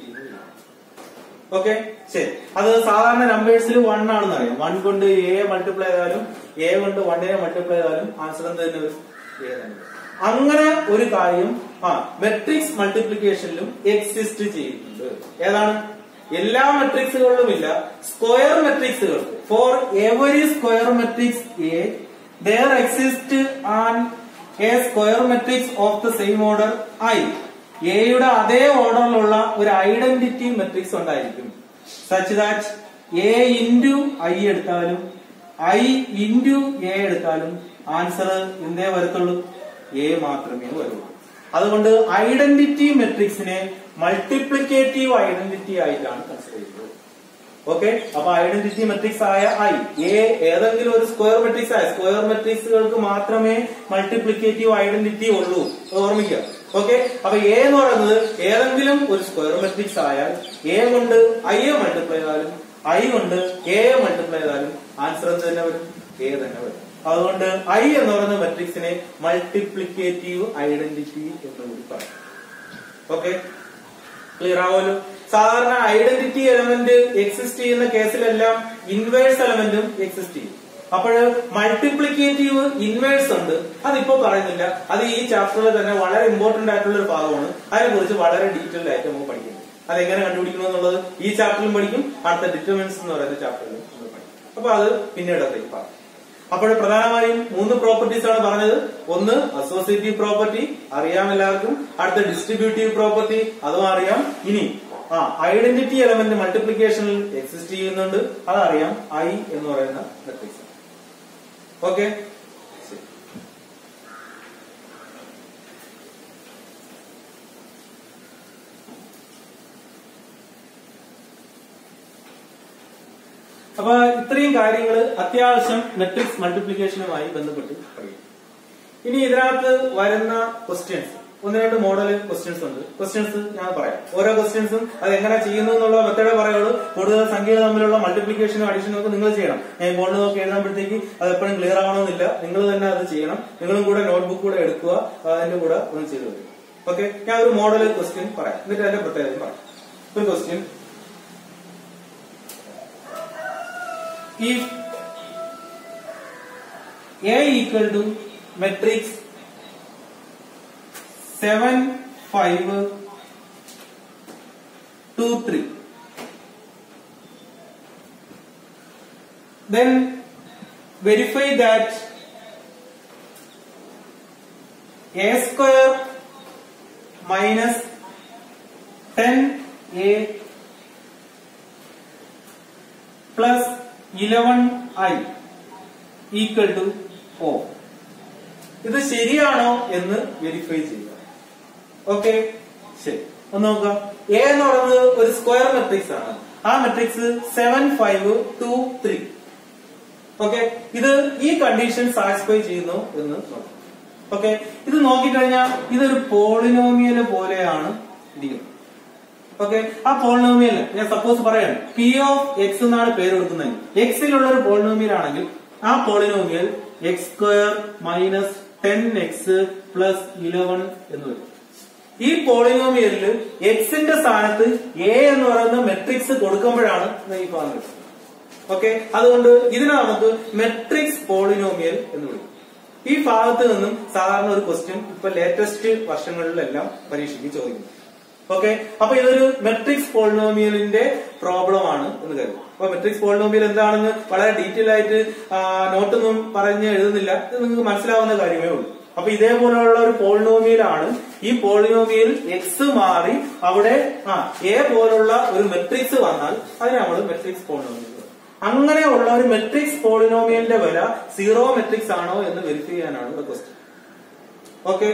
ഓക്കെ, ശരി. അത് സാധാരണ നമ്പേഴ്സിൽ 1 ആണെന്ന് അറിയാം. 1 കൊണ്ട് എ മൾട്ടിപ്ലൈ ചെയ്താലും എ കൊണ്ട് 1നെ മൾട്ടിപ്ലൈ ചെയ്താലും ആൻസർ എന്ത് തന്നെ വരും? എ തന്നെ. അങ്ങനെ ഒരു കാര്യം മെട്രിക്സ് മൾട്ടിപ്ലിക്കേഷനിലും എക്സിസ്റ്റ് ചെയ്യുന്നുണ്ട്. ഏതാണ്? എല്ലാ മെട്രിക്സുകളിലും ഇല്ല, സ്ക്വയർ മെട്രിക്സുകൾക്ക്. For every square matrix A there exists an a square matrix of the same order I. എയുടെ അതേ ഓർഡറിലുള്ള ഒരു ഐഡന്റിറ്റി മെട്രിക്സ് ഉണ്ടായിരിക്കും. Such that A into I എടുത്താലും ഐ ഇൻറ്റു എ എടുത്താലും ആൻസർ എന്തേ വരത്തുള്ളൂ? എ മാത്രമേ വരുള്ളൂ. അതുകൊണ്ട് ഐഡന്റിറ്റി മെട്രിക്സിനെ മൾട്ടിപ്ലിക്കേറ്റീവ് ഐഡന്റിറ്റി ആയിട്ടാണ് കൺസിഡർ ചെയ്യുന്നത്. ഓക്കെ, അപ്പൊ ഐഡന്റിറ്റി മെട്രിക്സ് ആയ ഐ ഏതെങ്കിലും ഒരു സ്ക്വയർ മെട്രിക്സ് ആയ സ്ക്വയർ മെട്രിക്സുകൾക്ക് മാത്രമേ മൾട്ടിപ്ലിക്കേറ്റീവ് ഐഡന്റിറ്റി ഉള്ളൂ. ഓർമ്മിക്കുക. ഓക്കെ, അപ്പൊ എ എന്ന് പറയുന്നത് ഏതെങ്കിലും ഒരു സ്ക്വയർ മെട്രിക്സ് ആയാൽ എ കൊണ്ട് ഐ മൾട്ടിപ്ലൈ ചെയ്താലും ഐ കൊണ്ട് എ മൾട്ടിപ്ലൈ ചെയ്താലും ആൻസർ എന്ത് തന്നെ വരും? എ തന്നെ വരും. അതുകൊണ്ട് ഐ എന്ന് പറയുന്ന മെട്രിക്സിനെ മൾട്ടിപ്ലിക്കേറ്റീവ് ഐഡന്റിറ്റി എന്ന് കൂടി പറയും. ഓക്കെ, ക്ലിയർ ആവുമല്ലോ? സാധാരണ ഐഡന്റിറ്റി എലമെന്റ് എക്സിസ്റ്റ് ചെയ്യുന്ന കേസിലെല്ലാം ഇൻവേഴ്സ് എലമെന്റും എക്സിസ്റ്റ് ചെയ്യും. അപ്പോൾ മൾട്ടിപ്ലിക്കേറ്റീവ് ഇൻവേഴ്സ് ഉണ്ട്, അതിപ്പോ പറയുന്നില്ല. അത് ഈ ചാപ്റ്ററിൽ തന്നെ വളരെ ഇമ്പോർട്ടന്റ് ആയിട്ടുള്ള ഒരു ഭാഗമാണ്. അതിനെക്കുറിച്ച് വളരെ ഡീറ്റെയിൽഡ് ആയിട്ട് നമുക്ക് പഠിക്കുന്നത്. അതെങ്ങനെ കണ്ടുപിടിക്കണം എന്നുള്ളത് ഈ ചാപ്റ്ററിലും പഠിക്കും, അടുത്ത ഡിറ്റർമിനൻസ് എന്ന് പറയുന്ന ചാപ്റ്ററിലും നമ്മൾ പഠിക്കും. അപ്പൊ അത് പിന്നീട് അതിലേക്ക് പറയാം. അപ്പോൾ പ്രധാനമായും 3 പ്രോപ്പർട്ടീസ് ആണ് പറഞ്ഞത്. ഒന്ന് അസോസിയേറ്റീവ് പ്രോപ്പർട്ടി, അറിയാം എല്ലാവർക്കും. അടുത്ത ഡിസ്ട്രിബ്യൂട്ടീവ് പ്രോപ്പർട്ടി, അതും അറിയാം. ഇനി ഐഡന്റിറ്റി എലമെന്റ് മൾട്ടിപ്ലിക്കേഷനിൽ എക്സിസ്റ്റ് ചെയ്യുന്നുണ്ട്, അതറിയാം. ഐ എന്ന് പറയുന്ന മെട്രിക്സ്. ഓക്കെ, അപ്പൊ ഇത്രയും കാര്യങ്ങൾ അത്യാവശ്യം മെട്രിക്സ് മൾട്ടിപ്ലിക്കേഷനുമായി ബന്ധപ്പെട്ട് പഠിക്കും. ഇനി ഇതിനകത്ത് വരുന്ന ക്വസ്റ്റ്യൻസ് ഒന്ന് രണ്ട് മോഡൽ ക്വസ്റ്റ്യൻസ് ഉണ്ട്. ക്വസ്റ്റ്യൻസ് ഞാൻ പറയാം. ഓരോ ക്വസ്റ്റ്യൻസും അത് എങ്ങനെ ചെയ്യുന്നു എന്നുള്ള മെത്തേഡേ പറയുള്ളൂ. കൂടുതൽ സംഖ്യകൾ തമ്മിലുള്ള മൾട്ടിപ്ലിക്കേഷനും അഡീഷനും ഒക്കെ നിങ്ങൾ ചെയ്യണം. ഞാൻ ബോർഡ് നോക്കി എഴുതുമ്പോഴത്തേക്ക് അത് എപ്പോഴും ക്ലിയർ ആവണമെന്നില്ല. നിങ്ങൾ തന്നെ അത് ചെയ്യണം. നിങ്ങളും കൂടെ നോട്ട്ബുക്ക് കൂടെ എടുക്കുക, അതിന്റെ കൂടെ ഒന്ന് ചെയ്തു വരും. ഓക്കെ, ഞാൻ ഒരു മോഡൽ ക്വസ്റ്റ്യൻ പറയാം, എന്നിട്ട് അതിന്റെ പ്രത്യേകത പറയാം. ഒരു question: if A equal to matrix 7 5 2 3, then verify that A square minus 10A plus 11I equal to O. ഇത് ശരിയാണോ എന്ന് വെരിഫൈ ചെയ്യുക. ഓക്കെ, ശരി. ഒന്ന് നോക്കാം. എ എന്ന് പറയുന്നത് ഒരു സ്ക്വയർ മെട്രിക്സ് ആണ്. ആ മെട്രിക്സ് 7 5 2 3. ഓക്കെ, ഇത് ഈ കണ്ടീഷൻ സാറ്റിസ്ഫൈ ചെയ്യുന്നു എന്ന് നോക്കാം. ഓക്കെ, ഇത് നോക്കിക്കഴിഞ്ഞാൽ ഇതൊരു പോളിനോമിയൽ പോലെയാണ് ഇരിക്കുന്നത്. ഓക്കെ, ആ പോളിനോമിയൽ ഞാൻ സപ്പോസ് പറയാണ് പി ഓഫ് എക്സ് എന്നാണ് പേര് കൊടുക്കുന്നത്. എക്സിലുള്ള ഒരു പോളിനോമിയൽ ആണെങ്കിൽ ആ polynomial x square minus 10x plus 11 എന്ന് വരും. ഈ പോളിനോമിയലിൽ എക്സിന്റെ സ്ഥാനത്ത് എ എന്ന് പറയുന്ന മെട്രിക്സ് കൊടുക്കുമ്പോഴാണ് ഈ ഭാഗം കിട്ടുന്നത്. ഓക്കെ, അതുകൊണ്ട് ഇതിനെ നമുക്ക് മെട്രിക്സ് പോളിനോമിയൽ എന്ന് വിളിക്കും. ഈ ഭാഗത്ത് നിന്നും സാധാരണ ഒരു ക്വസ്റ്റ്യൻ ഇപ്പൊ ലേറ്റസ്റ്റ് വർഷങ്ങളിലെല്ലാം പരീക്ഷയ്ക്ക് ചോദിക്കുന്നു. ഓക്കെ, അപ്പൊ ഇതൊരു മെട്രിക്സ് പോളിനോമിയലിന്റെ പ്രോബ്ലം ആണ് എന്ന് കരുതും. അപ്പൊ മെട്രിക്സ് പോളിനോമിയൽ എന്താണെന്ന് വളരെ ഡീറ്റെയിൽ ആയിട്ട് നോട്ടൊന്നും പറഞ്ഞ് എഴുതുന്നില്ല, ഇത് നിങ്ങൾക്ക് മനസ്സിലാവുന്ന കാര്യമേ ഉള്ളൂ. അപ്പൊ ഇതേപോലെയുള്ള ഒരു പോളിനോമിയൽ ആണ്. ഈ പോളിനോമിയൽ എക്സ് മാറി അവിടെ എ പോലുള്ള ഒരു മെട്രിക്സ് വന്നാൽ അതിനെ നമ്മൾ മെട്രിക്സ് പോളിനോമിയൽ. അങ്ങനെയുള്ള ഒരു മെട്രിക്സ് പോളിനോമിയലിന്റെ വില സീറോ മെട്രിക്സ് ആണോ എന്ന് വെരിഫൈ ചെയ്യാനാണ് ഒരു ക്വസ്റ്റ്യൻ. ഓക്കെ,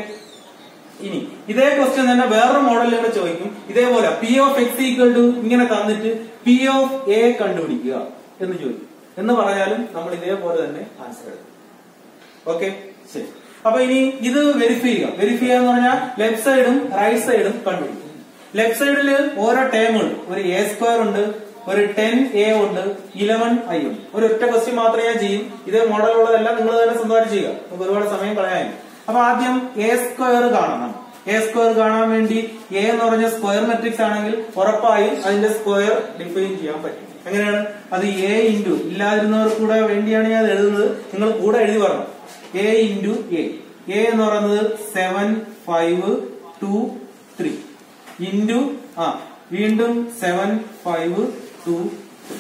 ഇനി ഇതേ ക്വസ്റ്റ്യൻ തന്നെ വേറൊരു മോഡലിലൂടെ ചോദിക്കും. ഇതേപോലെ p of x equal to ഇങ്ങനെ തന്നിട്ട് പി ഓഫ് എ കണ്ടുപിടിക്കുക എന്ന് ചോദിക്കും. എന്ന് പറഞ്ഞാലും നമ്മൾ ഇതേപോലെ തന്നെ ആൻസർ എഴുതും. ഓക്കെ, ശരി. അപ്പൊ ഇനി ഇത് വെരിഫൈ ചെയ്യുക. വെരിഫൈ ചെയ്യുക എന്ന് പറഞ്ഞാൽ ലെഫ്റ്റ് സൈഡും റൈറ്റ് സൈഡും കണ്ടുപിടിക്കും. ലെഫ്റ്റ് സൈഡിൽ ഓരോ ടേമുകൾ, ഒരു എ സ്ക്വയർ ഉണ്ട്, ഒരു 10A ഉണ്ട്, 11I ഉണ്ട്. ഒരു ഒറ്റ ക്വസ്റ്റ്യൻ മാത്രമേ ഞാൻ ചെയ്യും. ഇതേ മോഡലുള്ളതെല്ലാം നിങ്ങൾ തന്നെ സ്വന്തമായിട്ട് ചെയ്യുക, നമുക്ക് ഒരുപാട് സമയം കളയാനില്ല. അപ്പൊ ആദ്യം എ സ്ക്വയർ കാണണം. എ സ്ക്വയർ കാണാൻ വേണ്ടി എ എന്ന് പറഞ്ഞ സ്ക്വയർ മെട്രിക്സ് ആണെങ്കിൽ ഉറപ്പായും അതിന്റെ സ്ക്വയർ ഡിഫൈൻ ചെയ്യാൻ പറ്റും. എങ്ങനെയാണ് അത്? എ ഇൻറ്റു, ഇല്ലാതിരുന്നവർക്ക് കൂടെ വേണ്ടിയാണ് ഞാൻ എഴുതുന്നത്, നിങ്ങൾ കൂടെ എഴുതി പറഞ്ഞു. A into A. എ എന്ന് പറയുന്നത് 7 5 2 3 ഇൻറ്റു വീണ്ടും 7 5 2 3.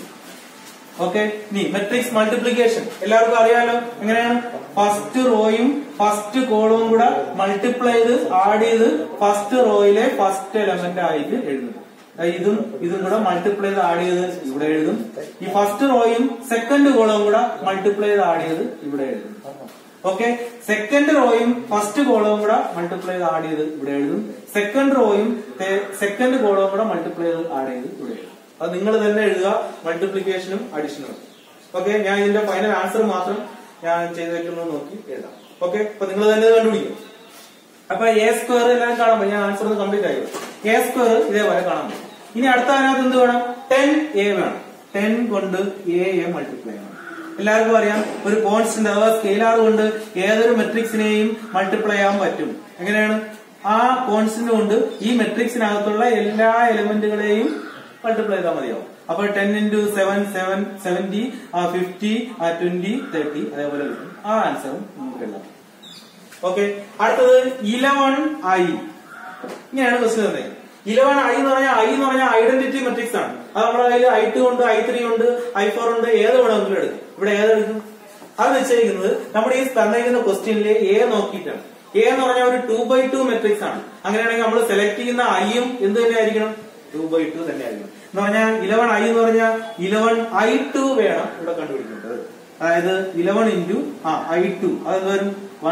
ഓക്കെ, ഇനി മെട്രിക്സ് മൾട്ടിപ്ലിക്കേഷൻ എല്ലാവർക്കും അറിയാലോ. എങ്ങനെയാണ്? ഫസ്റ്റ് റോയും ഫസ്റ്റ് കോളവും കൂടെ മൾട്ടിപ്ലൈ ചെയ്ത് ആഡ് ചെയ്ത് ഫസ്റ്റ് റോയിലെ ഫസ്റ്റ് എലമെന്റ് ആയിട്ട് എഴുതും. ഇതും കൂടെ മൾട്ടിപ്ലൈ ചെയ്ത് ആഡ് ചെയ്ത് ഇവിടെ എഴുതും. ഈ ഫസ്റ്റ് റോയും സെക്കൻഡ് കോളവും കൂടെ മൾട്ടിപ്ലൈ ചെയ്ത് ആഡ് ചെയ്ത് ഇവിടെ എഴുതും. ഓക്കെ, സെക്കൻഡ് റോയും ഫസ്റ്റ് കോളവും കൂടെ മൾട്ടിപ്ലൈ ചെയ്ത് ആഡ് ചെയ്ത് ഇവിടെ എഴുതും. സെക്കൻഡ് റോയും സെക്കൻഡ് കോളവും കൂടെ മൾട്ടിപ്ലൈ ചെയ്ത് ആഡ് ചെയ്ത് ഇവിടെ എഴുതും. അത് നിങ്ങൾ തന്നെ എഴുതുക, മൾട്ടിപ്ലിക്കേഷനും അഡീഷനും. ഓക്കെ, ഞാൻ ഇതിന്റെ ഫൈനൽ ആൻസർ മാത്രം ഞാൻ ചെയ്തേക്കുന്നത് നോക്കി എഴുതാം. ഓക്കെ, അപ്പൊ നിങ്ങൾ തന്നെ കണ്ടുപിടിക്കും. അപ്പൊ എ സ്ക്വയർ എല്ലാം കാണാൻ പറ്റും. ഞാൻ ആൻസർ ഒന്ന് കംപ്ലീറ്റ് ആയി. എ സ്ക്വയർ ഇതേപോലെ കാണാൻ പറ്റും. ഇനി അടുത്ത അതിനകത്ത് എന്ത് വേണം? 10A വേണം. 10 കൊണ്ട് എ മൾട്ടിപ്ലൈ ചെയ്യണം. എല്ലാവർക്കും അറിയാം, ഒരു കോൺസ്റ്റന്റ് അഥവാ സ്കെയിലാർ കൊണ്ട് ഏതൊരു മെട്രിക്സിനെയും മൾട്ടിപ്ലൈ ചെയ്യാൻ പറ്റും. എങ്ങനെയാണ്? ആ കോൺസ്റ്റന്റ് കൊണ്ട് ഈ മെട്രിക്സിനകത്തുള്ള എല്ലാ എലിമെന്റുകളെയും മൾട്ടിപ്ലൈ ചെയ്താൽ മതിയാവും. അപ്പൊ 10 × 7 7 70 50 20 30 അതേപോലെ കിട്ടും. ആ ആൻസറും നമുക്ക് എഴുതാം. ഓക്കെ, അടുത്തത് 11I. ഇങ്ങനെയാണ് ക്വസ്റ്റ്യൻ തന്നെ. 11I എന്ന് പറഞ്ഞാൽ ഐഡന്റിറ്റി മെട്രിക്സ് ആണ്. അത് നമ്മുടെ കയ്യിൽ I2 ഉണ്ട്, I3 ഉണ്ട്, I4 ഉണ്ട്, ഏത് വേണമെങ്കിലും എടുക്കും. ഇവിടെ ഏതെടുക്കും? അത് നിശ്ചയിക്കുന്നത് നമ്മുടെ ഈ തന്നിരിക്കുന്ന ക്വസ്റ്റ്യനിലെ എ നോക്കിയിട്ടാണ്. എ എന്ന് പറഞ്ഞാൽ ഒരു 2/2 മെട്രിക്സ് ആണ്. അങ്ങനെയാണെങ്കിൽ നമ്മൾ സെലക്ട് ചെയ്യുന്ന ഐയും എന്ത് തന്നെ ആയിരിക്കണം? 2/2 തന്നെ ആയിരിക്കണം. എന്ന് പറഞ്ഞാൽ 11I എന്ന് പറഞ്ഞാൽ 11I2 വേണം ഇവിടെ കണ്ടുപിടിക്കേണ്ടത്. അതായത് 11 × I2 അത് വരും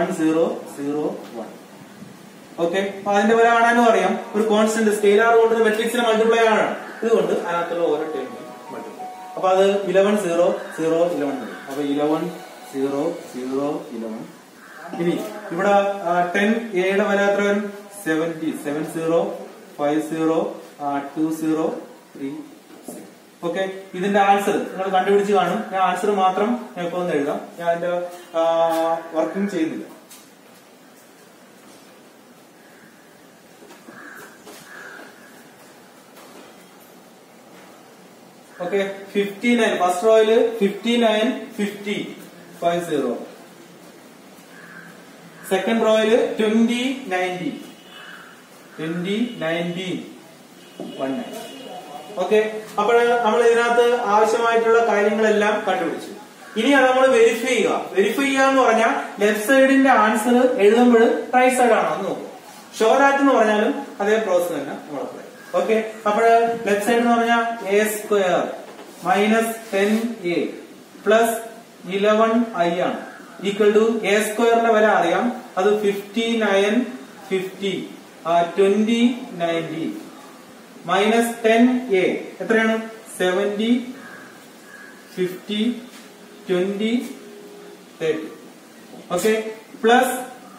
1001. ഓക്കെ, അപ്പൊ അതിന്റെ വില കാണാനും അറിയാം. ഒരു കോൺസ്റ്റന്റ് സ്കെയിലാർ കൊണ്ട് മെട്രിക്സിനെ മൾട്ടിപ്ലൈ ആണ്. ഇതുകൊണ്ട് അതിനകത്തുള്ള ഓരോ ടേമും മൾട്ടിപ്ലൈ. അപ്പൊ അത് 11 0 0 11 വരും. അപ്പൊ 11 0 0 11. ഇനി ഇവിടെ 10A യുടെ വില എത്ര വരും? 70 70 50 20 36. ഓക്കെ, ഇതിന്റെ ആൻസർ നിങ്ങൾ കണ്ടുപിടിച്ച് കാണും. ഞാൻ ആൻസർ മാത്രം ഇപ്പൊ ഒന്ന് എഴുതാം. ഞാൻ അതിന്റെ വർക്കിംഗ് ചെയ്യുന്നില്ല. ഓക്കെ, 59 ഫസ്റ്റ് റോയില് 59 50 50. സെക്കൻഡ് റോയില് 20 90 20 19 19. ഓക്കെ, അപ്പോൾ നമ്മൾ ഇതിനകത്ത് ആവശ്യമായിട്ടുള്ള കാര്യങ്ങളെല്ലാം കണ്ടുപിടിച്ചു. ഇനി അത് നമ്മൾ വെരിഫൈ ചെയ്യുക. വെരിഫൈ ചെയ്യുക എന്ന് പറഞ്ഞാൽ ലെഫ്റ്റ് സൈഡിന്റെ ആൻസർ എഴുതുമ്പോൾ റൈറ്റ് സൈഡ് ആണോ എന്ന് നോക്കുക. ഷോ ദാറ്റ് എന്ന് പറഞ്ഞാലും അതേ പ്രോസസ് തന്നെ നമ്മൾ അപ്ലൈ. ഓക്കെ, അപ്പോൾ ലെഫ്റ്റ് സൈഡ് എന്ന് പറഞ്ഞാൽ a square minus 10a plus 11i ആണ് ഈക്വൽ ടു a സ്ക്വയറിന്റെ വില അറിയാം. അത് 59 50 20 90 മൈനസ് 10a എത്രയാണ് 70 50 20 30. ഓക്കെ, പ്ലസ്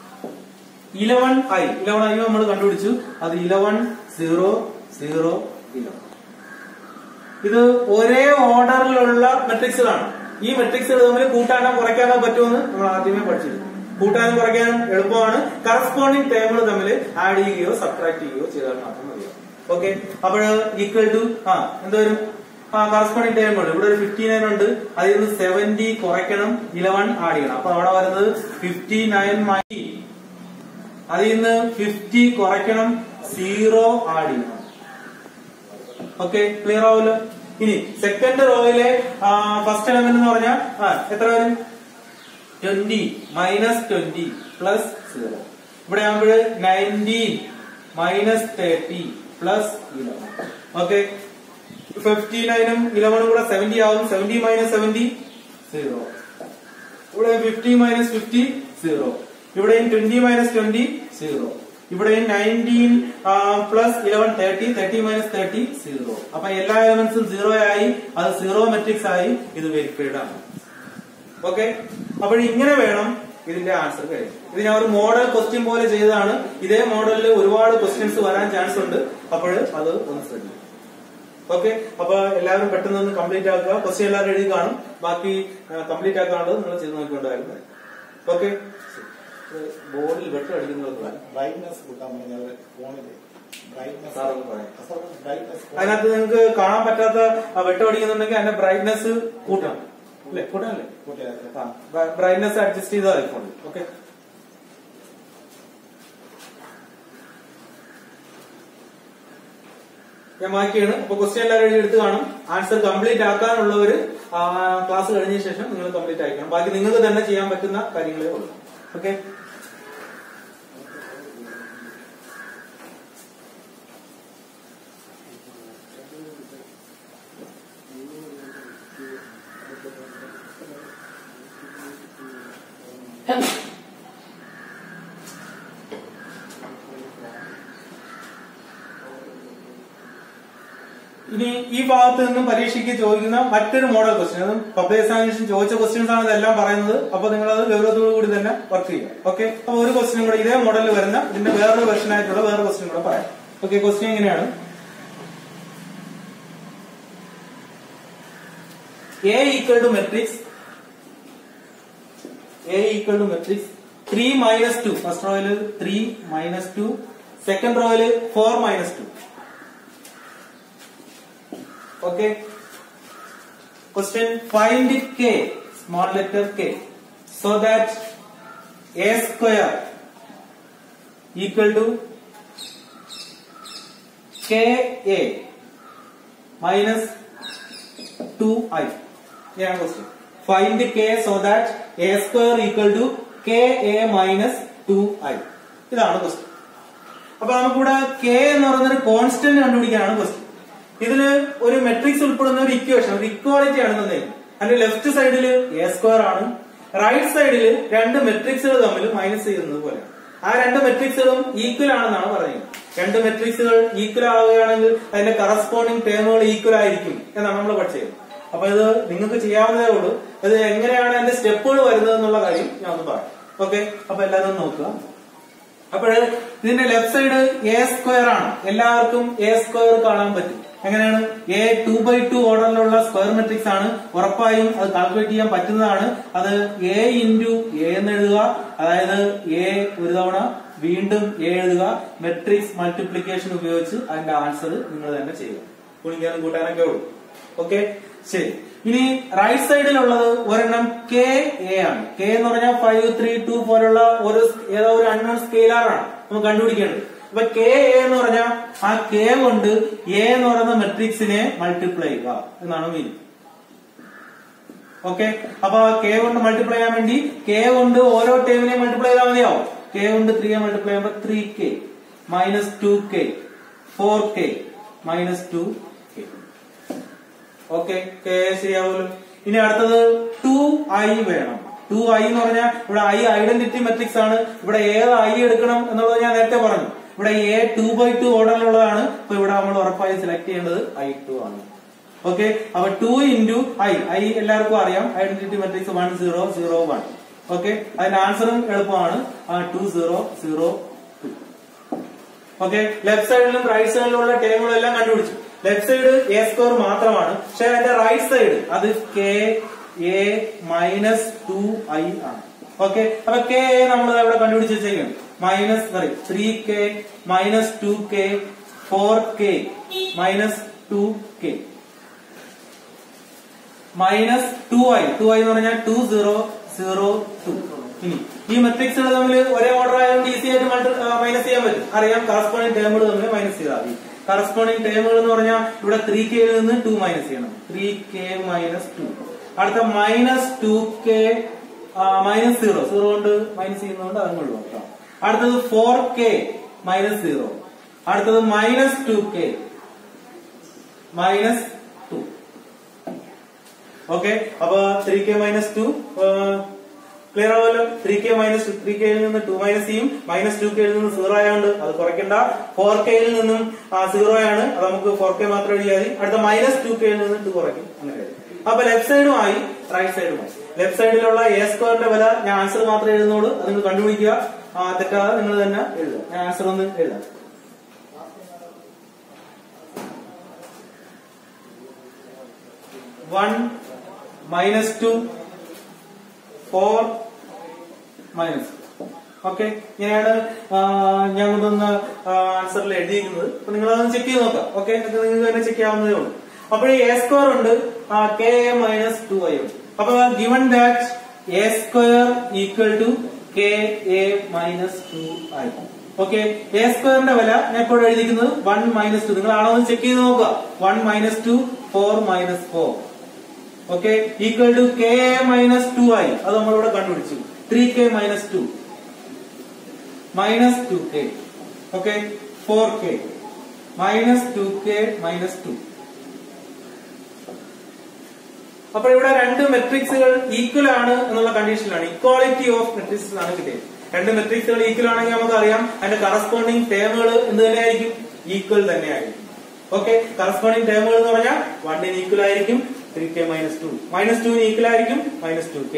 11i നമ്മൾ കണ്ടുപിടിച്ചു. അത് 11 0 0 11. ഇത് ഒരേ ഓർഡറിലുള്ള മെട്രിക്സുകളാണ്. ഈ മെട്രിക്സുകൾ തമ്മിൽ കൂട്ടാനോ കുറയ്ക്കാനോ പറ്റുമെന്ന് നമ്മൾ ആദ്യമേ പഠിച്ചിരുന്നു. കൂട്ടാനും കുറയ്ക്കാനും എളുപ്പമാണ്. കറസ്പോണ്ടിങ് ടേമുകൾ തമ്മിൽ ആഡ് ചെയ്യുകയോ സബ്ട്രാക്ട് ചെയ്യുകയോ ചെയ്താൽ മാത്രം മതിയാവും. ഓക്കെ, അപ്പോൾ ഈക്വൽ ടു എന്തോരും കറസ്പോണ്ടിങ് ടേമുകൾ ഇവിടെ ഒരു 59 ഉണ്ട്. അതിൽ നിന്ന് 70 കുറയ്ക്കണം, 11 ആഡ് ചെയ്യണം. അപ്പൊ അവിടെ വരുന്നത് 59 അതിൽ നിന്ന് 50 കുറയ്ക്കണം, 0 ആഡ് ചെയ്യണം. ഓക്കെ, ക്ലിയർ ആവുമല്ലോ. ഇനി സെക്കൻഡ് റോയിലെ ഫസ്റ്റ് എലമെന്റ് എന്ന് പറഞ്ഞാൽ എത്ര വരും 20 മൈനസ് 20 പ്ലസ് 0. ഇവിടെ ആകുമ്പോൾ 19 മൈനസ് 30 പ്ലസ് 11. ഓക്കെ, 59ഉം 11ഉം കൂടെ 70 ആവും. 70 മൈനസ് 70 0. ഇവിടെ 50 മൈനസ് 50 0. ഇവിടെയും 20 മൈനസ് 20 0. ഇവിടെയും 19 പ്ലസ് 11 30 30 മൈനസ് 30 0. അപ്പൊ എല്ലാ എലമെന്റ്സും 0 ആയി. അത് 0 മെട്രിക്സ് ആയി. ഇത് വെരിഫൈഡ് ആണ്. ഓക്കെ, അപ്പോൾ ഇങ്ങനെ വേണം ഇതിന്റെ ആൻസർ കഴിയും. ഇത് ഞാൻ ഒരു മോഡൽ ക്വസ്റ്റ്യൻ പോലെ ചെയ്തതാണ്. ഇതേ മോഡലിൽ ഒരുപാട് ക്വസ്റ്റ്യൻസ് വരാൻ ചാൻസ് ഉണ്ട്. അപ്പോൾ അത് ഒന്ന് ശ്രദ്ധിക്കും. ഓക്കെ, അപ്പൊ എല്ലാവരും പെട്ടെന്ന് ഒന്ന് കംപ്ലീറ്റ് ആക്കുക. ക്വസ്റ്റ്യൻ എല്ലാവരും എഴുതി കാണും. ബാക്കി കംപ്ലീറ്റ് ആക്കാനുള്ളത് നിങ്ങൾ ചെയ്ത് നോക്കിക്കൊണ്ടായിരുന്നു. ഓക്കെ, ബോർഡിൽ വെട്ടം അടിക്കുന്നത് ബ്രൈറ്റ്നസ് കൂട്ടാൻ പറഞ്ഞാൽ ഫോണില് അതിനകത്ത് നിങ്ങൾക്ക് കാണാൻ പറ്റാത്ത വെട്ടം അടിക്കുന്നുണ്ടെങ്കിൽ അതിന്റെ ബ്രൈറ്റ്നസ് കൂട്ടണം. അല്ലെ, കൂട്ടാനല്ലേ? ബ്രൈറ്റ്നസ് അഡ്ജസ്റ്റ് ചെയ്താൽ ഫോണിൽ. ഓക്കെ, ഞാൻ മാറ്റിയാണ്. അപ്പൊ ക്വസ്റ്റ്യൻ എല്ലാവരും എടുത്ത് കാണും. ആൻസർ കംപ്ലീറ്റ് ആക്കാനുള്ളവര് ക്ലാസ് കഴിഞ്ഞ ശേഷം നിങ്ങൾ കംപ്ലീറ്റ് ആക്കണം. ബാക്കി നിങ്ങൾക്ക് തന്നെ ചെയ്യാൻ പറ്റുന്ന കാര്യങ്ങളേ ഉള്ളൂ. ഓക്കെ, ഇനി ഈ ഭാഗത്ത് നിന്നും പരീക്ഷയ്ക്ക് ചോദിക്കുന്ന മറ്റൊരു മോഡൽ ക്വസ്റ്റ്യൻ, അതും പബ്ലിക് എക്സാമിനേഷൻ ചോദിച്ച ക്വസ്റ്റ്യൻസ് ആണ് ഇതെല്ലാം പറയുന്നത്. അപ്പൊ നിങ്ങൾ അത് ഗൗരവത്തോടു കൂടി തന്നെ വർക്ക് ചെയ്യുക. ഓക്കെ, അപ്പൊ ഒരു ക്വസ്റ്റ്യൻ കൂടെ ഇതേ മോഡലിൽ വരുന്ന ഇതിന്റെ വേറൊരു വെർഷൻ ആയിട്ടുള്ള വേറെ ക്വസ്റ്റ്യൻ കൂടെ പറയാം. ഓക്കെ, ക്വസ്റ്റ്യൻ എങ്ങനെയാണ്? A equal to matrix 3 minus 2. First row 3 minus 2. Second row 4 minus 2. Okay. Question: find k, small letter k, so that a square equal to ka minus 2i. Yeah, question. Find k so that a square equal to ka minus 2i. ഇതാണ് question. അപ്പൊ നമുക്കിവിടെ k എന്ന് പറയുന്നൊരു constant കണ്ടുപിടിക്കാനാണ് question. ഇതില് ഒരു matrix ഉൾപ്പെടുന്ന ഒരു equation, ഒരു ഇക്വാളിറ്റി ആണ് തന്നെ. അതിന്റെ ലെഫ്റ്റ് സൈഡില് എ സ്ക്വയർ ആണ്, റൈറ്റ് സൈഡില് രണ്ട് മെട്രിക്സുകൾ തമ്മിൽ മൈനസ് ചെയ്യുന്നത് പോലെ. ആ രണ്ട് മെട്രിക്സുകളും ഈക്വൽ ആണെന്നാണ് പറയുന്നത്. രണ്ട് മെട്രിക്സുകൾ ഈക്വൽ ആവുകയാണെങ്കിൽ അതിന്റെ കറസ്പോണ്ടിങ് ടേമുകൾ ഈക്വൽ ആയിരിക്കും എന്നാണ് നമ്മൾ പഠിച്ചത്. അപ്പൊ ഇത് നിങ്ങൾക്ക് ചെയ്യാവുന്നതേ ഉള്ളൂ. ഇത് എങ്ങനെയാണ് അതിന്റെ സ്റ്റെപ്പുകൾ വരുന്നത് എന്നുള്ള കാര്യം ഞാൻ ഒന്ന് പറയാം. ഓക്കെ, അപ്പൊ എല്ലാവരും നോക്കുക. അപ്പോൾ ഇതിന്റെ ലെഫ്റ്റ് സൈഡ് എ സ്ക്വയർ ആണ്. എല്ലാവർക്കും എ സ്ക്വയർ കാണാൻ പറ്റും. എങ്ങനെയാണ്? എ 2/2 ഓർഡറിലുള്ള സ്ക്വയർ മെട്രിക്സ് ആണ്. ഉറപ്പായും അത് കാൽക്കുലേറ്റ് ചെയ്യാൻ പറ്റുന്നതാണ്. അത് എ ഇൻറ്റു എ എന്ന് എഴുതുക. അതായത് എ ഒരു തവണ വീണ്ടും എ എഴുതുക. മെട്രിക്സ് മൾട്ടിപ്ലിക്കേഷൻ ഉപയോഗിച്ച് അതിന്റെ ആൻസർ നിങ്ങൾ തന്നെ ചെയ്യുക. കുണിക്കാനും കൂട്ടാനൊക്കെ ഉള്ളൂ. ഓക്കെ, ശരി. ഇനി റൈറ്റ് സൈഡിലുള്ളത് ഒരെണ്ണം കെ എ ആണ്. കെ എന്ന് പറഞ്ഞാൽ 5, 3, 2 പോലുള്ള ഏതോ ഒരു അൺനോൺ സ്കെയിലർ ആണ് നമുക്ക് കണ്ടുപിടിക്കേണ്ടത്. അപ്പൊ കെ എ എന്ന് പറഞ്ഞാൽ ആ കെ കൊണ്ട് എ എന്ന് പറയുന്ന മെട്രിക്സിനെ മൾട്ടിപ്ലൈ ചെയ്യുക എന്നാണ് മീനിങ്. ഓക്കെ, അപ്പൊ കെ കൊണ്ട് മൾട്ടിപ്ലൈ ചെയ്യാൻ വേണ്ടി കെ കൊണ്ട് ഓരോ ടേമിനെ മൾട്ടിപ്ലൈ ചെയ്താൽ മതിയാവും. കെ കൊണ്ട് 3 മൾട്ടിപ്ലൈ ചെയ്യുമ്പോൾ 3k minus 2k 4k minus 2k. Okay, k ശരിയാവുമല്ലോ. ഇനി അടുത്തത് 2i വേണം. 2i എന്ന് പറഞ്ഞാൽ ഇവിടെ i ഐഡന്റിറ്റി മെട്രിക്സ് ആണ്. ഇവിടെ ഏത് i എടുക്കണം എന്നുള്ളത് ഞാൻ നേരത്തെ പറഞ്ഞു. ഇവിടെ a 2/2 ഓർഡറിലുള്ളതാണ്. അപ്പൊ ഇവിടെ നമ്മൾ ഉറപ്പായി സെലക്ട് ചെയ്യേണ്ടത് i2 ആണ്. ഓക്കെ, അപ്പൊ 2 ഇൻറ്റു i എല്ലാവർക്കും അറിയാം. Identity matrix 1 0 0 1. ഓക്കെ, അതിന്റെ ആൻസറും എളുപ്പമാണ്. 2 0 0 2. ഓക്കെ, ലെഫ്റ്റ് സൈഡിലും റൈറ്റ് സൈഡിലുള്ള ടേമുകളെല്ലാം കണ്ടുപിടിച്ചു. ലെഫ്റ്റ് സൈഡ് എ സ്ക്വയർ മാത്രമാണ്. പക്ഷെ അതിന്റെ റൈറ്റ് സൈഡ് അത് കെ എ മൈനസ് 2i ആണ്. ഓക്കെ, അപ്പൊ കെ എ നമ്മൾ ഇവിടെ കണ്ടുപിടിച്ച് വെച്ചേക്കാണ്. Minus 3k minus 2k 4k minus 2k minus 2i. 2i എന്ന് പറഞ്ഞാൽ 2 0 0 2. ഇനി ഈ മെട്രിക്സുകൾ തമ്മിൽ ഒരേ ഓർഡർ ആയതുകൊണ്ട് ഈസി ആയിട്ട് മൈനസ് ചെയ്യാൻ പറ്റും. അറിയാം, കറസ്പോണ്ടിങ് ടേമുകൾ തമ്മിൽ മൈനസ് ചെയ്താൽ മതി. കറസ്പോണ്ടിങ് ടേമുകൾ എന്ന് പറഞ്ഞാൽ ഇവിടെ 3k യിൽ നിന്ന് 2 മൈനസ് ചെയ്യണം. 3k minus 2. അടുത്ത മൈനസ് 2k മൈനസ് 0 കൊണ്ട് മൈനസ് ചെയ്യുന്നതുകൊണ്ട് അതും ഒഴിവാക്കാം. അടുത്തത് 4k മൈനസ് 0. അടുത്തത് മൈനസ് 2k മൈനസ് 2. ഓക്കെ, അപ്പൊ 3k മൈനസ് 2 ക്ലിയർ ആവുമല്ലോ. 3k മൈനസ് 3k യിൽ നിന്ന് 2 മൈനസ് ചെയ്യും. മൈനസ് 2k യിൽ നിന്ന് 0 ആയതുകൊണ്ട് അത് കുറയ്ക്കണ്ട. 4k യിൽ നിന്നും 0 ആണ്. അത് നമുക്ക് 4k മാത്രം എഴുതിയാൽ മതി. അടുത്ത മൈനസ് 2k യിൽ നിന്ന് 2 കുറയ്ക്കും. അങ്ങനെ. അപ്പൊ ലെഫ്റ്റ് സൈഡുമായി റൈറ്റ് സൈഡുമായി. ലെഫ്റ്റ് സൈഡിലുള്ള എ സ്ക്വയറിന്റെ വില ഞാൻ ആൻസർ മാത്രമേ എഴുതുന്നുള്ളൂ. അത് നിങ്ങൾ കണ്ടുപിടിക്കുക. തെറ്റാതെ നിങ്ങൾ തന്നെ എഴുതുക. ഞാൻ ആൻസർ ഒന്ന് എഴുതാം. -1 -2 4 മൈനസ്. ഓക്കെ, ഇങ്ങനെയാണ് ഞാൻ കൊണ്ടുവന്ന ആൻസറിൽ എഴുതിയിരിക്കുന്നത്. അപ്പൊ നിങ്ങൾ അതൊന്ന് ചെക്ക് ചെയ്ത് നോക്കാം. ഓക്കെ, നിങ്ങൾക്ക് തന്നെ ചെക്ക് ചെയ്യാവുന്നതേ ഉള്ളൂ. അപ്പോൾ എ സ്ക്വയർ ഉണ്ട്, കെ എ മൈനസ് 2i ഉണ്ട്. അപ്പൊ given that A square equal to k A minus 2i. Okay, A സ്ക്വയറിന്റെ വില ഞാൻ ഇപ്പോൾ എഴുതിക്കുന്നത് 1 - 2. നിങ്ങൾ ആണോ ഒന്ന് ചെക്ക് ചെയ്ത് നോക്കുക. 1 - 2 4 - 4. Okay, equal to k A minus 2i. അത് നമ്മളിവിടെ കണ്ടുപിടിച്ചു. 3k minus 2 minus 2k. Okay, 4k minus 2k minus 2. അപ്പൊ ഇവിടെ രണ്ട് മെട്രിക്സുകൾ ഈക്വൽ ആണ് എന്നുള്ള കണ്ടീഷനിലാണ്. ഇക്വാളിറ്റി ഓഫ് മെട്രിക്സ് ആണ് കിട്ടിയത്. രണ്ട് മെട്രിക്സുകൾ ഈക്വൽ ആണെങ്കിൽ നമുക്ക് അറിയാം അതിന്റെ കറസ്പോണ്ടിങ് ടേമുകൾ എന്ത് തന്നെയായിരിക്കും? ഈക്വൽ തന്നെയായിരിക്കും. ഓക്കെ, കറസ്പോണ്ടിങ് ടേമുകൾ എന്ന് പറഞ്ഞാൽ 1 ഈക്വൽ ആയിരിക്കും 3k മൈനസ് 2, മൈനസ് 2 ഈക്വൽ ആയിരിക്കും മൈനസ് 2k,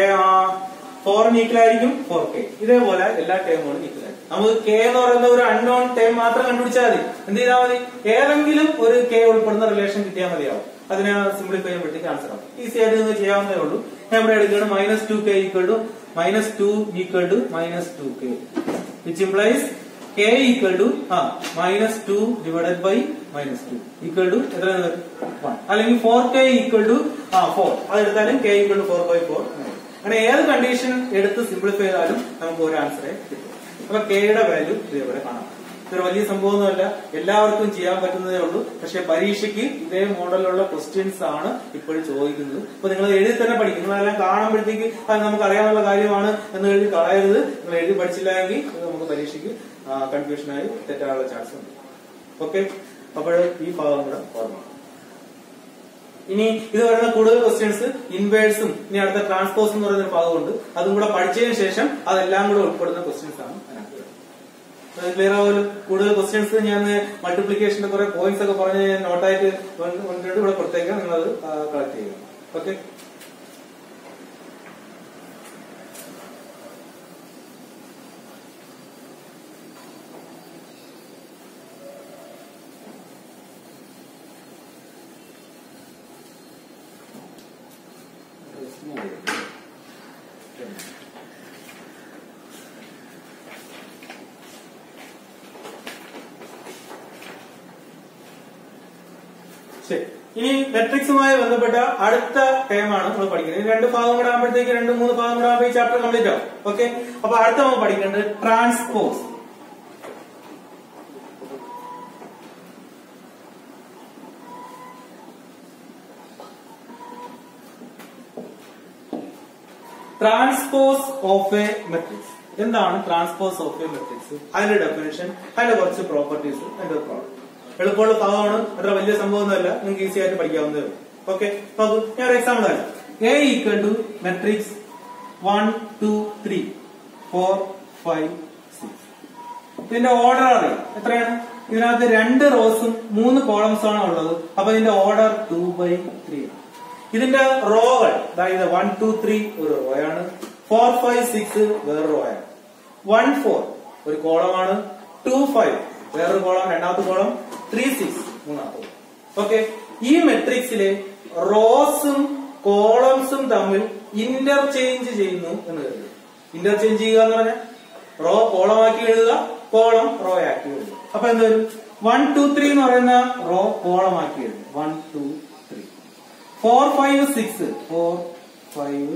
4 ഈക്വൽ ആയിരിക്കും 4k. ഇതേപോലെ എല്ലാ ടേമുകളും ഈക്വൽ ആയിരിക്കും. നമുക്ക് k എന്ന് പറയുന്ന ഒരു അൺനോൺ ടേം മാത്രം കണ്ടുപിടിച്ചാൽ മതി. എന്ത് ചെയ്താൽ മതി? ഏതെങ്കിലും ഒരു k ഉൾപ്പെടുന്ന റിലേഷൻ കിട്ടിയാൽ മതിയാവും. അതിനെ സിംപ്ലിഫൈ ചെയ്യുമ്പോഴത്തേക്ക് ആൻസർ ആവും. ഈസി ആയിട്ട് നിങ്ങൾക്ക് ചെയ്യാവുന്നതേ ഉള്ളൂ. ഞാൻ ഇവിടെ എടുക്കുകയാണ് -2k equal to -2 equal to -2k, which implies k equal to -2 divided by -2 equal to എത്ര 1, അല്ലെങ്കിൽ 4k ഈക്വൽ ടു 4. അതെടുത്താലും k ഈക്വൽ ടു 4/4. അങ്ങനെ ഏത് കണ്ടീഷൻ എടുത്ത് സിംപ്ലിഫൈ ചെയ്താലും നമുക്ക് ഒരു ആൻസറെ കിട്ടും. അപ്പൊ k യുടെ വാല്യൂ ഇതേപോലെ കാണാം. ഇതൊരു വലിയ സംഭവമൊന്നുമല്ല, എല്ലാവർക്കും ചെയ്യാൻ പറ്റുന്നതേ ഉള്ളൂ. പക്ഷെ പരീക്ഷയ്ക്ക് ഇതേ മോഡലിലുള്ള ക്വസ്റ്റ്യൻസ് ആണ് ഇപ്പോഴും ചോദിക്കുന്നത്. അപ്പൊ നിങ്ങൾ എഴുതി തന്നെ പഠിക്കും. നിങ്ങളെല്ലാം കാണുമ്പോഴത്തേക്ക് അത് നമുക്ക് അറിയാവുന്ന കാര്യമാണ് എന്ന് എഴുതി കളയരുത്. നിങ്ങൾ എഴുതി പഠിച്ചില്ല എങ്കിൽ നമുക്ക് പരീക്ഷയ്ക്ക് കൺഫ്യൂഷനായി തെറ്റാനുള്ള ചാൻസ് ഉണ്ട്. ഓക്കെ, അപ്പോൾ ഈ ഭാഗം കൂടെ ഓർമ്മ. ഇനി ഇത് വരുന്ന കൂടുതൽ ക്വസ്റ്റ്യൻസ് ഇൻവേഴ്സും ഇനി അടുത്ത ട്രാൻസ്പോസ് എന്ന് പറയുന്ന ഭാഗമുണ്ട്. അതും കൂടെ പഠിച്ചതിന് ശേഷം അതെല്ലാം കൂടെ ഉൾപ്പെടുന്ന ക്വസ്റ്റ്യൻസ് ആണ്. ക്ലിയർ ആവുമല്ലോ. കൂടുതൽ ക്വസ്റ്റ്യൻസ് ഞാൻ മൾട്ടിപ്ലിക്കേഷന്റെ കുറെ പോയിന്റ്സ് ഒക്കെ പറഞ്ഞ് ഞാൻ നോട്ടായിട്ട് ഇവിടെ കൊടുത്തേക്കാം. നിങ്ങളത് കളക്ട് ചെയ്യുക. ഓക്കെ, ശരി. ഇനി മെട്രിക്സുമായി ബന്ധപ്പെട്ട അടുത്ത ടേമാണ് നമ്മൾ പഠിക്കുന്നത്. ഈ 2 ഭാഗം കൂടെ ആകുമ്പോഴത്തേക്ക് 2-3 ഭാഗം കൂടെ ആകുമ്പോൾ ഈ ചാപ്റ്റർ കംപ്ലീറ്റ് ആവും. ഓക്കെ, അപ്പൊ അടുത്ത നമ്മൾ പഠിക്കേണ്ടത് transpose. Transpose of A matrix. എന്താണ് ട്രാൻസ്പോസ് ഓഫ് എ മെട്രിക്സ്? അതിന്റെ ഡെഫിനിഷൻ, അതിന്റെ കുറച്ച് പ്രോപ്പർട്ടീസ്, അതിന്റെ പ്രോബ്ലം. എളുപ്പമുള്ള ഭാഗമാണ്, അത്ര വലിയ സംഭവമൊന്നുമല്ല, നിങ്ങൾക്ക് ഈസി ആയിട്ട് പഠിക്കാവുന്നതേ ഉള്ളൂ. ഓക്കെ, നോക്കൂ, ഞാൻ ഒരു എക്സാമ്പിൾ തരാം. A equal to matrix 1 2 3 4 5 6. ഇതിന്റെ ഓർഡർ അറിയാം. എത്രയാണ്? ഇതിനകത്ത് 2 റോസും 3 കോളംസും ആണ് ഉള്ളത്. അപ്പൊ ഇതിന്റെ ഓർഡർ 2/3 ആണ്. ഇതിന്റെ റോകൾ, അതായത് 1 2 3 ഒരു റോയാണ്, 4 5 6 വേറൊരു റോയാണ്, 1 4 ഒരു കോളമാണ്, 2 5 വേറൊരു കോളം, രണ്ടാമത്തെ കോളം, 3 6 മൂന്നാമത്തെ കോളം. ഓക്കെ, ഈ മെട്രിക്സിലെ റോസും കോളംസും തമ്മിൽ ഇന്റർചേഞ്ച് ചെയ്യുന്നു എന്ന് കരുതുക. ഇന്റർചേഞ്ച് ചെയ്യുക എന്ന് പറഞ്ഞാൽ റോ കോളമാക്കി എഴുതുക, കോളം റോ ആക്കി എഴുതുക. അപ്പൊ എന്തൊരു 1 2 3 എന്ന് പറയുന്ന റോ കോളമാക്കി എഴുതുക, 1 2 3. 4 5 6 4 5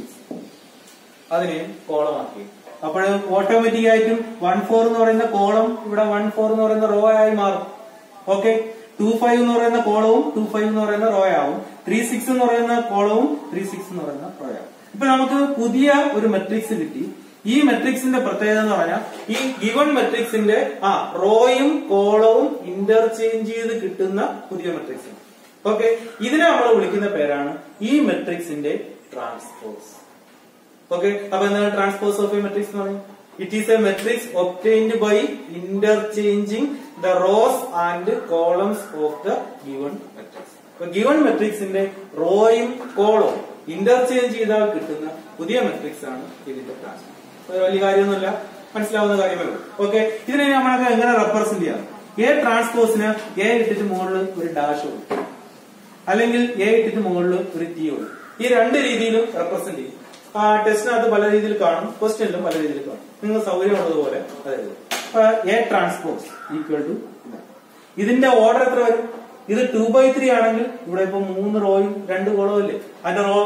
6 അതിനെ കോളമാക്കി. അപ്പോൾ ഓട്ടോമാറ്റിക് ആയിട്ടും 1 4 എന്ന് പറയുന്ന കോളം ഇവിടെ 1 4 എന്ന് പറയുന്ന റോ ആയി മാറും. ഓക്കെ, 2 5 എന്ന് പറയുന്ന കോളവും 2 5 എന്ന് പറയുന്ന റോ ആവും, 3 6 എന്ന് പറയുന്ന കോളവും 3 6 എന്ന് പറയുന്ന റോ ആവും. ഇപ്പൊ നമുക്ക് പുതിയ ഒരു മെട്രിക്സ് കിട്ടി. ഈ മെട്രിക്സിന്റെ പ്രത്യേകത എന്ന് പറഞ്ഞാൽ ഈ ഗിവൺ മെട്രിക്സിന്റെ റോയും കോളവും ഇന്റർചേഞ്ച് ചെയ്ത് കിട്ടുന്ന പുതിയ മെട്രിക്സ്. ഓക്കെ, ഇതിനെ നമ്മൾ വിളിക്കുന്ന പേരാണ് ഈ മെട്രിക്സിന്റെ ട്രാൻസ്പോസ്. ഓക്കെ, അപ്പൊ എന്താണ് ട്രാൻസ്പോസ് ഓഫ് എ മെട്രിക്സ് എന്ന് പറയുന്നത്? It is a matrix obtained by interchanging the rows and columns of the given matrix. അപ്പൊ ഗിവൺ മെട്രിക്സിന്റെ റോയും കോളവും ഇന്റർചേഞ്ച് ചെയ്താൽ കിട്ടുന്ന പുതിയ മെട്രിക്സ് ആണ് ഇതിന്റെ ട്രാൻസ്പോസ്. വലിയ കാര്യമൊന്നുമില്ല, മനസ്സിലാവുന്ന കാര്യമേ ഉള്ളൂ. ഓക്കെ, ഇതിനെ നമ്മളൊക്കെ എങ്ങനെ റെപ്രസെന്റ് ചെയ്യാം? എ ട്രാൻസ്പോസിന് എ ഇട്ടിട്ട് മുകളിൽ ഒരു ഡാഷ് കൊടുക്കും, അല്ലെങ്കിൽ എ ഇട്ടിട്ട് മുകളിൽ ഒരു ടി കൊടുക്കും. ഈ 2 രീതിയിലും റെപ്രസെന്റ് ചെയ്യും. ടെസ്റ്റിനകത്ത് പല രീതിയിൽ കാണും, ക്വസ്റ്റ്യനിലും പല രീതിയിൽ കാണും. നിങ്ങൾ സൗകര്യമുള്ളതുപോലെ അതായത് എ ട്രാൻസ്പോസ് ഈക്വൽ ടു, ഇതിന്റെ ഓർഡർ എത്ര വരും? ഇത് 2/3 ആണെങ്കിൽ ഇവിടെ ഇപ്പൊ 3 റോയും 2 കോളവും ഇല്ലേ, അതിന്റെ റോ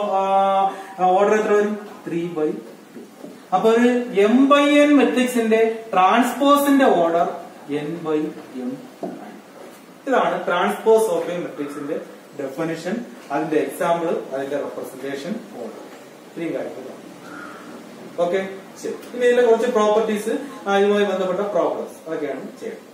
ഓർഡർ എത്ര വരും? 3/2. അപ്പൊ ഒരു m/n മെട്രിക്സിന്റെ ട്രാൻസ്പോസിന്റെ ഓർഡർ n/m. ഇതാണ് ട്രാൻസ്പോസ് ഓഫ് എ മെട്രിക്സിന്റെ ഡെഫിനിഷൻ, അതിന്റെ എക്സാമ്പിൾ, അതിന്റെ റെപ്രസെന്റേഷൻ ഓർഡർ. ഇത്രയും കാര്യങ്ങൾ. ഓക്കെ, ശരി. ഇനി ഇതിന്റെ കുറച്ച് പ്രോപ്പർട്ടീസ്, ഇതുമായി ബന്ധപ്പെട്ട പ്രോബ്ലംസ് അതൊക്കെയാണ് ചെയ്യുന്നത്.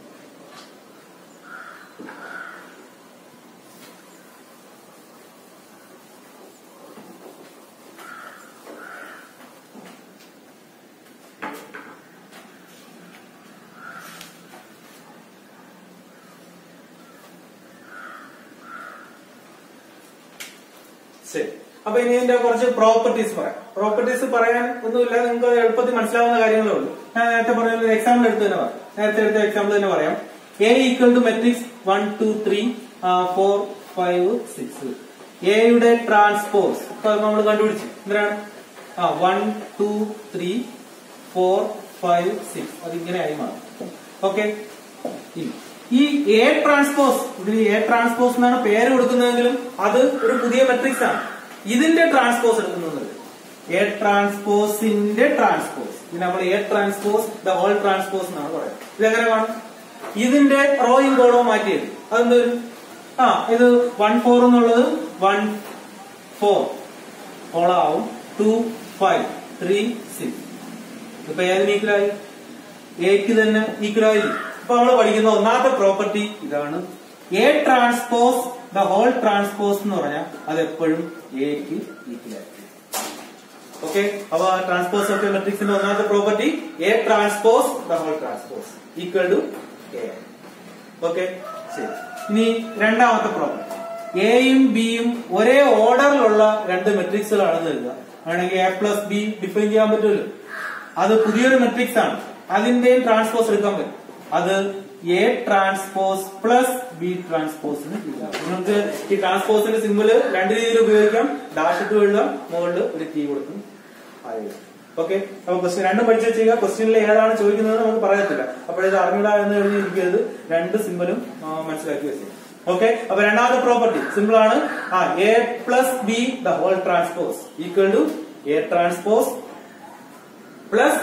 ശരി, അപ്പൊ ഇനി ഇതിന്റെ കുറച്ച് പ്രോപ്പർട്ടീസ് പറയാം. പ്രോപ്പർട്ടീസ് പറയാൻ ഒന്നുമില്ല, നിങ്ങൾക്ക് എളുപ്പത്തിൽ മനസ്സിലാവുന്ന കാര്യങ്ങളേ ഉള്ളൂ. ഞാൻ നേരത്തെ പറഞ്ഞ എക്സാമ്പിൾ എടുത്ത് തന്നെ പറയാം. നേരത്തെ എടുത്ത എക്സാമ്പിൾ തന്നെ പറയാം. A equal to matrix 1 2 3 4 5 6. എയുടെ ട്രാൻസ്പോസ് നമ്മൾ കണ്ടുപിടിച്ചു. എന്തിനാണ്? 1 2 3 4 5 6 അതിങ്ങനെ ആയി മാറും. ഓക്കെ, ഈ എ ട്രാൻസ്പോസ്, ഇതിന് എ ട്രാൻസ്പോസ് എന്നാണ് പേര് കൊടുക്കുന്നതെങ്കിലും അത് ഒരു പുതിയ മെട്രിക്സ് ആണ്. ഇതിന്റെ ട്രാൻസ്പോസ് എടുക്കുന്നത് എ ട്രാൻസ്പോസിന്റെ ട്രാൻസ്പോസ്, ഇത് നമ്മൾ A transpose the whole transpose എന്നാണ് പറയുന്നത്. ഇതെങ്ങനെ കാണും? ഇതിന്റെ റോയും കോളവും മാറ്റിയത് അതെന്തൊരു ഇത് 1 4 എന്നുള്ളത് 1 4 കോളാവും, 2 5 3 6. ഇപ്പൊ ഏതിന് ഈക്വലായി? എക്ക് തന്നെ ഈക്വലായി. ഇപ്പൊ നമ്മൾ പഠിക്കുന്ന ഒന്നാമത്തെ പ്രോപ്പർട്ടി ഇതാണ്. A transpose the whole transpose എന്ന് പറഞ്ഞാൽ അതെപ്പോഴും എക്ക് ഈക്വലായിരിക്കും. ഓക്കെ, അപ്പൊ ട്രാൻസ്പോസ് ഓഫ് എ മെട്രിക്സിന്റെ ഒന്നാമത്തെ property A transpose the whole transpose equal to A. Okay, ശരി. ഇനി രണ്ടാമത്തെ പ്രോപ്പർട്ടി, എയും ബിയും ഒരേ ഓർഡറിലുള്ള 2 മെട്രിക്സുകളാണെന്ന് കരുതുക. ആണെങ്കിൽ എ പ്ലസ് ബി ഡിഫൈൻ ചെയ്യാൻ പറ്റുമല്ലോ. അത് പുതിയൊരു മെട്രിക്സ് ആണ്, അതിന്റെയും ട്രാൻസ്പോസ് എടുക്കാൻ പറ്റും. അത് എ ട്രാൻസ്പോസ് പ്ലസ് ബി ട്രാൻസ്പോസിന്. നിങ്ങൾക്ക് ഈ ട്രാൻസ്പോസിന്റെ സിമ്പിള് 2 രീതിയിൽ ഉപയോഗിക്കാം. ഡാഷ് ഇട്ട് എഴുതാം, മുകളിൽ ഒരു ടി കൊടുക്കും. ഓക്കെ, അപ്പൊ ക്വസ്റ്റ്യൻ 2 പഠിച്ചു വെച്ചാൽ ക്വസ്റ്റ്യനിൽ ഏതാണ് ചോദിക്കുന്നത് നമുക്ക് പറയത്തില്ല. അപ്പോഴത് അറിഞ്ഞൂടാ എന്ന് എഴുതിയിരിക്കരുത്. 2 സിമ്പിളും മനസ്സിലാക്കി വെച്ചത്. ഓക്കെ, അപ്പൊ രണ്ടാമത്തെ പ്രോപ്പർട്ടി സിമ്പിൾ ആണ്. A plus B the whole transpose equal to A transpose plus.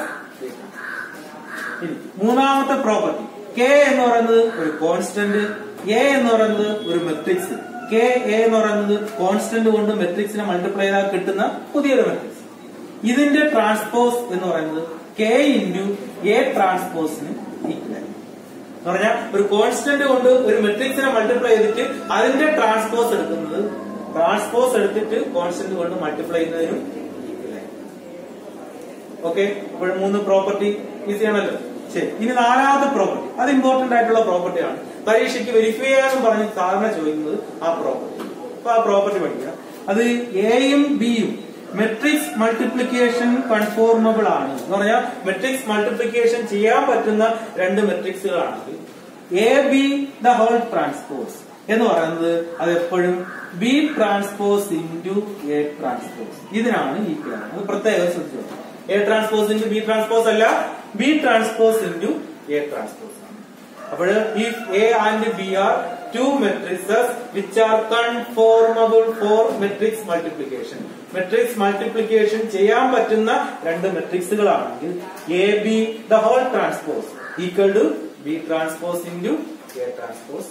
മൂന്നാമത്തെ പ്രോപ്പർട്ടി കെ എന്ന് പറയുന്നത് ഒരു കോൺസ്റ്റന്റ്, എ എന്ന് പറയുന്നത് ഒരു മെട്രിക്സ്. കെ എ എന്ന് പറയുന്നത് കോൺസ്റ്റന്റ് കൊണ്ട് മെട്രിക്സിനെ മൾട്ടിപ്ലൈ ചെയ്താൽ കിട്ടുന്ന പുതിയൊരു മെട്രിക്സ്. ഇതിന്റെ ട്രാൻസ്പോസ് എന്ന് പറയുന്നത് കെ ഇൻറ്റു എ ട്രാൻസ്പോസിന് ഈക്വൽ എന്ന് പറഞ്ഞാൽ ഒരു കോൺസ്റ്റന്റ് കൊണ്ട് ഒരു മെട്രിക്സിനെ മൾട്ടിപ്ലൈ ചെയ്തിട്ട് അതിന്റെ ട്രാൻസ്പോസ് എടുക്കുന്നത്, ട്രാൻസ്പോസ് എടുത്തിട്ട് കോൺസ്റ്റന്റ് കൊണ്ട് മൾട്ടിപ്ലൈ ചെയ്യുന്നതിനും ഈക്വൽ ആയി. ഓക്കെ, അപ്പോൾ 3 പ്രോപ്പർട്ടി ഈസി ആണല്ലോ. ശരി, ഇനി നാലാമത്തെ പ്രോപ്പർട്ടി, അത് ഇമ്പോർട്ടന്റ് ആയിട്ടുള്ള പ്രോപ്പർട്ടിയാണ്. പരീക്ഷയ്ക്ക് വെരിഫൈ ചെയ്യാനും പറഞ്ഞ് സാധാരണ ചോദിക്കുന്നത് ആ പ്രോപ്പർട്ടി. അപ്പൊ ആ പ്രോപ്പർട്ടി പഠിക്കുക. അത് എയും ബിയും മെട്രിക്സ് മൾട്ടിപ്ലിക്കേഷൻ കൺഫോർമബിൾ ആണ് എന്ന് പറഞ്ഞാൽ മെട്രിക്സ് മൾട്ടിപ്ലിക്കേഷൻ ചെയ്യാൻ പറ്റുന്ന 2 മെട്രിക്സുകളാണെങ്കിൽ A B the whole transpose എന്ന് പറയുന്നത് അത് എപ്പോഴും B transpose into A transpose ഇതിനാണ് ഈക്വൽ ആണ്. അത് പ്രത്യേകം ശ്രദ്ധിച്ചു. A transpose into B transpose അല്ല, B transpose into A transpose ആണ്. അപ്പോൾ if A and B are 2 matrices which are conformable for matrix multiplication. Matrix multiplication ചെയ്യാൻ പറ്റുന്ന 2 മെട്രിക്സുകളാണെങ്കിൽ A B the whole transpose equal to B transpose into A transpose.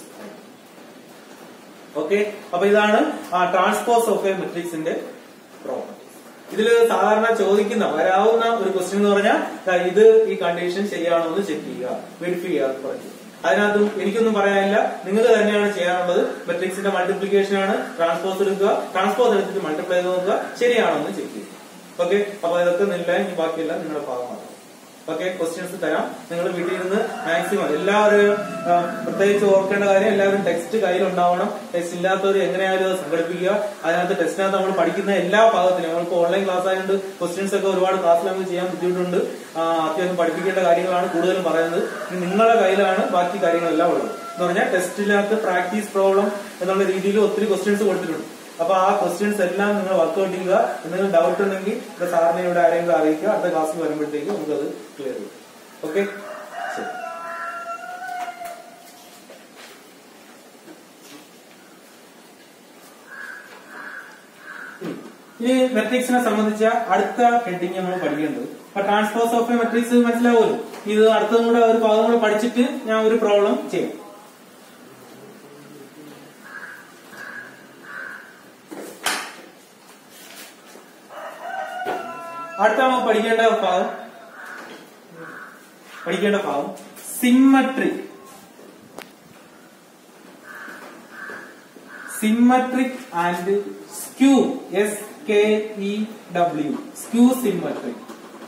Okay, അപ്പൊ ഇതാണ് transpose of A മെട്രിക്സിന്റെ property. ഇതിൽ സാധാരണ ചോദിക്കുന്ന വരാവുന്ന ഒരു ക്വസ്റ്റ്യൻ എന്ന് പറഞ്ഞാൽ ഇത് ഈ കണ്ടീഷൻ ശരിയാണോ എന്ന് ചെക്ക് ചെയ്യുക, വെരിഫൈ ചെയ്യുക പറഞ്ഞു. അതിനകത്തും എനിക്കൊന്നും പറയാനില്ല, നിങ്ങൾ തന്നെയാണ് ചെയ്യാനുള്ളത്. മെട്രിക്സിന്റെ മൾട്ടിപ്ലിക്കേഷൻ ആണ്, ട്രാൻസ്പോസ് എടുക്കുക, ട്രാൻസ്പോസ് എടുത്തിട്ട് മൾട്ടിപ്ലൈ ചെയ്ത് നോക്കുക, ശരിയാണോ എന്ന് ചെക്ക് ചെയ്യുക. ഓക്കെ, അപ്പൊ ഇതൊക്കെ നില്ല, ഇനി ബാക്കിയല്ല നിങ്ങളുടെ ഭാഗമാണ്. ഓക്കെ, ക്വസ്റ്റ്യൻസ് തരാം. നിങ്ങൾ വീട്ടിൽ നിന്ന് മാക്സിമം എല്ലാവരും പ്രത്യേകിച്ച് ഓർക്കേണ്ട കാര്യം, എല്ലാവരും ടെക്സ്റ്റ് കയ്യിലുണ്ടാവണം. ടെക്സ്റ്റ് ഇല്ലാത്തവർ എങ്ങനെയായാലും അത് സംഘടിപ്പിക്കുക. അതിനകത്ത് ടെസ്റ്റിനകത്ത് നമ്മൾ പഠിക്കുന്ന എല്ലാ ഭാഗത്തിനും, നമ്മൾക്ക് ഓൺലൈൻ ക്ലാസ് ആയതുകൊണ്ട് ക്വസ്റ്റ്യൻസ് ഒക്കെ ഒരുപാട് ക്ലാസ്സിൽ നമുക്ക് ചെയ്യാൻ ബുദ്ധിമുട്ടുണ്ട്. അത്യാവശ്യം പഠിപ്പിക്കേണ്ട കാര്യങ്ങളാണ് കൂടുതലും പറയുന്നത്. നിങ്ങളുടെ കയ്യിലാണ് ബാക്കി കാര്യങ്ങളെല്ലാം ഉള്ളത്. എന്ന് പറഞ്ഞാൽ ടെസ്റ്റിനകത്ത് പ്രാക്ടീസ് പ്രോബ്ലം എന്നുള്ള രീതിയിൽ ഒത്തിരി ക്വസ്റ്റ്യൻസ് കൊടുത്തിട്ടുണ്ട്. അപ്പൊ ആ ക്വസ്റ്റ്യൻസ് എല്ലാം നിങ്ങൾ വർക്ക്ഔട്ട് ചെയ്യുക. എന്തെങ്കിലും ഡൗട്ട് ഉണ്ടെങ്കിൽ ഇവിടെ സാറിനെ ഇവിടെ ആരെങ്കിലും അറിയിക്കുക. അടുത്ത ക്ലാസ്സിൽ വരുമ്പോഴത്തേക്ക് നമുക്കത് ക്ലിയർ ചെയ്യും. ഓക്കെ, ശരി. ഇനി മെട്രിക്സിനെ സംബന്ധിച്ച അടുത്ത ഹെഡിങ് നമ്മൾ പഠിക്കേണ്ടത്, അപ്പൊ ട്രാൻസ്പോസ് ഓഫ് എ മെട്രിക്സ് മനസ്സിലാവുമല്ലോ. ഇത് അടുത്തതും കൂടെ ഒരു ഭാഗം കൂടെ പഠിച്ചിട്ട് ഞാൻ ഒരു പ്രോബ്ലം ചെയ്യാം. അടുത്ത നമ്മൾ പഠിക്കേണ്ട ഭാഗം symmetric. Symmetric and skew, SKEW, skew symmetric.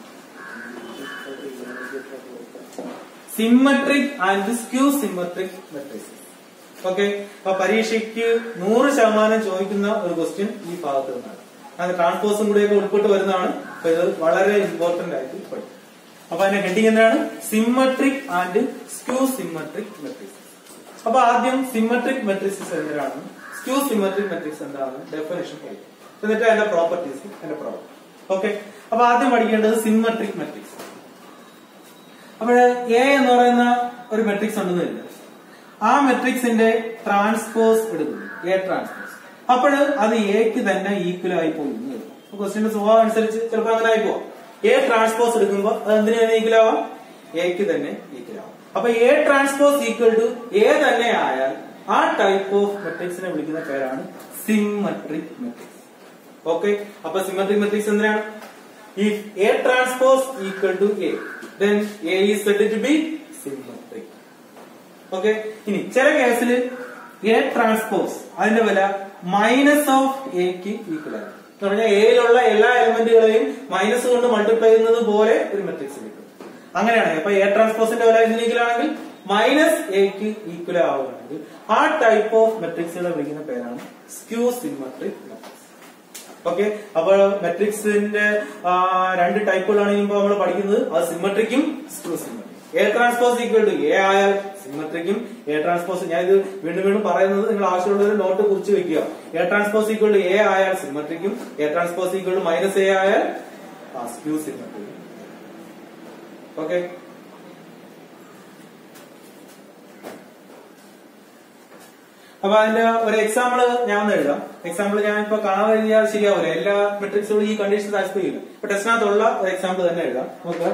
Symmetric and skew symmetric matrix. Okay, അപ്പൊ പരീക്ഷയ്ക്ക് 100% ചോദിക്കുന്ന ഒരു ക്വസ്റ്റ്യൻ ഈ ഭാഗത്ത് നിന്നാണ്. അത് ട്രാൻസ്പോസും കൂടെയൊക്കെ ഉൾപ്പെട്ട് വരുന്നതാണ്. അപ്പൊ ഇത് വളരെ ഇമ്പോർട്ടന്റ് ആയിട്ട് പഠിക്കും. അപ്പൊ അതിന്റെ ഹെഡിങ് എന്താണ്? Symmetric and skew symmetric matrix. അപ്പൊ ആദ്യം സിമ്മട്രിക് മെട്രിക്സ് എന്താണ്, സ്ക്യൂ സിമ്മട്രിക് മെട്രിക്സ് എന്താണ് ഡെഫിനേഷൻ പഠിക്കും. എന്നിട്ട് അതിന്റെ പ്രോപ്പർട്ടീസ്, അതിന്റെ പ്രോബ്ലം. ഓക്കെ, അപ്പൊ ആദ്യം പഠിക്കേണ്ടത് സിമ്മട്രിക് മെട്രിക്സ്. അപ്പോൾ എ എന്ന് പറയുന്ന ഒരു മെട്രിക്സ് ഉണ്ടെന്ന് വരുന്നത്, ആ മെട്രിക്സിന്റെ ട്രാൻസ്പോസ് എടുക്കുന്നു, എ ട്രാൻസ്പോസ്. അപ്പോൾ അത് എക്ക് തന്നെ ഈക്വൽ ആയി പോകുന്നു. ക്വസ്റ്റ്യന്റെ സ്വഭാവം അനുസരിച്ച് ചിലപ്പോൾ അങ്ങനെ ആയി പോവാം. എ ട്രാൻസ്പോസ് എടുക്കുമ്പോൾ അത് എന്തിനു തന്നെ ഈക്വൽ ആവാം? എക്ക് തന്നെ ഈക്വൽ ആവാം. അപ്പൊ A transpose equal to A തന്നെ ആയാൽ ആ ടൈപ്പ് ഓഫ് മെട്രിക്സിനെ വിളിക്കുന്ന പേരാണ് സിമ്മട്രിക് മെട്രിക്സ്. ഓക്കെ, അപ്പൊ സിമ്മട്രിക് മെട്രിക്സ് എന്തിനാണ്? If A transpose equal to A, then A is said to be symmetric. Okay, ഇനി ചില കേസിൽ A transpose അതിന്റെ വില മൈനസ് ഓഫ് എക്ക് ഈക്വൽ ആണ്. എന്ന് പറഞ്ഞാൽ എയിലുള്ള എല്ലാ എലിമെന്റുകളെയും മൈനസ് കൊണ്ട് മൾട്ടിപ്ലൈ ചെയ്യുന്നത് പോലെ ഒരു മെട്രിക്സ് കിട്ടും. അങ്ങനെയാണ്. അപ്പൊ എ ട്രാൻസ്പോസിന്റെ വില എന്തിന് ഈക്വൽ ആണെങ്കിൽ മൈനസ് എക്ക് ഈക്വൽ ആവുകയാണെങ്കിൽ ആ ടൈപ്പ് ഓഫ് മെട്രിക്സുകളെ വിളിക്കുന്ന പേരാണ് സ്ക്യൂ സിമ്മട്രിക് മെട്രിക്സ്. ഓക്കെ, അപ്പോൾ മെട്രിക്സിന്റെ 2 ടൈപ്പുകളാണ് ഇപ്പൊ നമ്മൾ പഠിക്കുന്നത്. അത് സിമ്മട്രിക്കും സ്ക്യൂ സിമ്മട്രിക്കും. A transpose equal to A ആയാൽ സിമ്മട്രിക്കും, എ ട്രാൻസ്പോസ്, ഞാൻ ഇത് വീണ്ടും പറയുന്നത് നിങ്ങൾ ആവശ്യമുള്ള നോട്ട് കുറിച്ച് വെക്കുക. A transpose equal to A ആയാൽ സിമ്മട്രിക്കും, A transpose equal to minus A ആയാൽ സ്ക്യൂ സിമ്മട്രിക്കും. ഓക്കെ, അപ്പൊ അതിന്റെ ഒരു എക്സാമ്പിൾ ഞാൻ ഒന്ന് എഴുതാം. എക്സാമ്പിൾ ഞാൻ ഇപ്പൊ കാണാൻ കഴിഞ്ഞാൽ ശരിയാവില്ല, എല്ലാ മെട്രിക്സുകളും ഈ കണ്ടീഷൻ സാറ്റിസ്ഫൈ ചെയ്യില്ല. ഇപ്പൊ ടെസ്റ്റിനകത്തുള്ള ഒരു എക്സാമ്പിൾ തന്നെ എഴുതാം. നോക്കുക.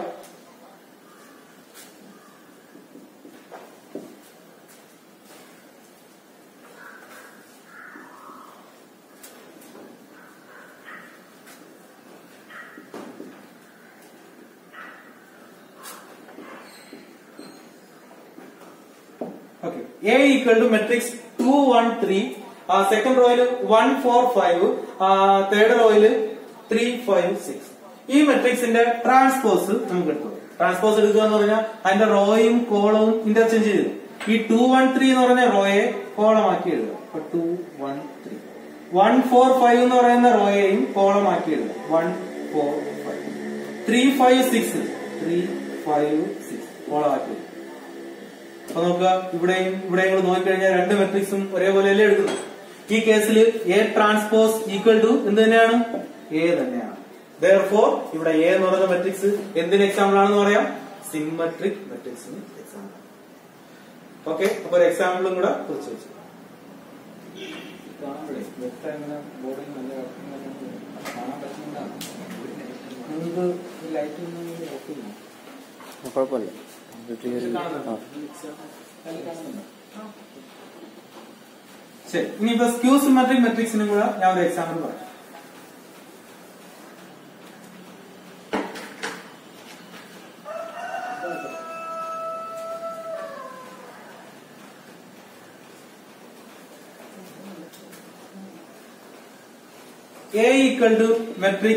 A equal to matrix 2 1 3, second റോയിൽ 1 4 5, തേർഡ് റോയിൽ 3 5 6. ഈ മെട്രിക്സിന്റെ ട്രാൻസ്പോസ് നമുക്ക് എടുത്തു. ട്രാൻസ്പോസ് എടുക്കുക എന്ന് പറഞ്ഞാൽ അതിന്റെ റോയും കോളവും ഇന്റർചേഞ്ച് ചെയ്തു. ഈ 2 1 3 എന്ന് പറഞ്ഞ റോയെ കോളമാക്കി എഴുതുക. 2 1 3. 1 4 5 എന്ന് പറയുന്ന റോയെയും കോളമാക്കി എഴുതുക. 1 4 5. 3 5 6 3 5 6 കോളമാക്കി എഴുതുക. അപ്പൊ നോക്കുക, ഇവിടെയും കൂടെ നോക്കിക്കഴിഞ്ഞാൽ രണ്ട് മെട്രിക്സും ഒരേപോലെയല്ലേ എടുക്കുന്നത്. ഈ കേസിൽ എ ട്രാൻസ്പോസ് ഈക്വൽ ടു എന്ത് തന്നെയാണ്? എ തന്നെയാണ്. Therefore ഇവിടെ എ എന്ന് പറയുന്ന മെട്രിക്സ് എന്തിന് എക്സാമ്പിൾ ആണെന്ന് പറയാം? Symmetric മെട്രിക്സിന് example. ഓക്കെ, അപ്പൊ ഒരു എക്സാമ്പിളും കൂടെ കുറിച്ച് വെച്ചു. കുഴപ്പമില്ല. ശരി, ഇനിയിപ്പോ സ്ക്യൂ സിമെട്രിക് മെട്രിക്സിനും കൂടെ ഞാൻ ഒരു എക്സാമ്പിൾ പറയാം. A equal to matrix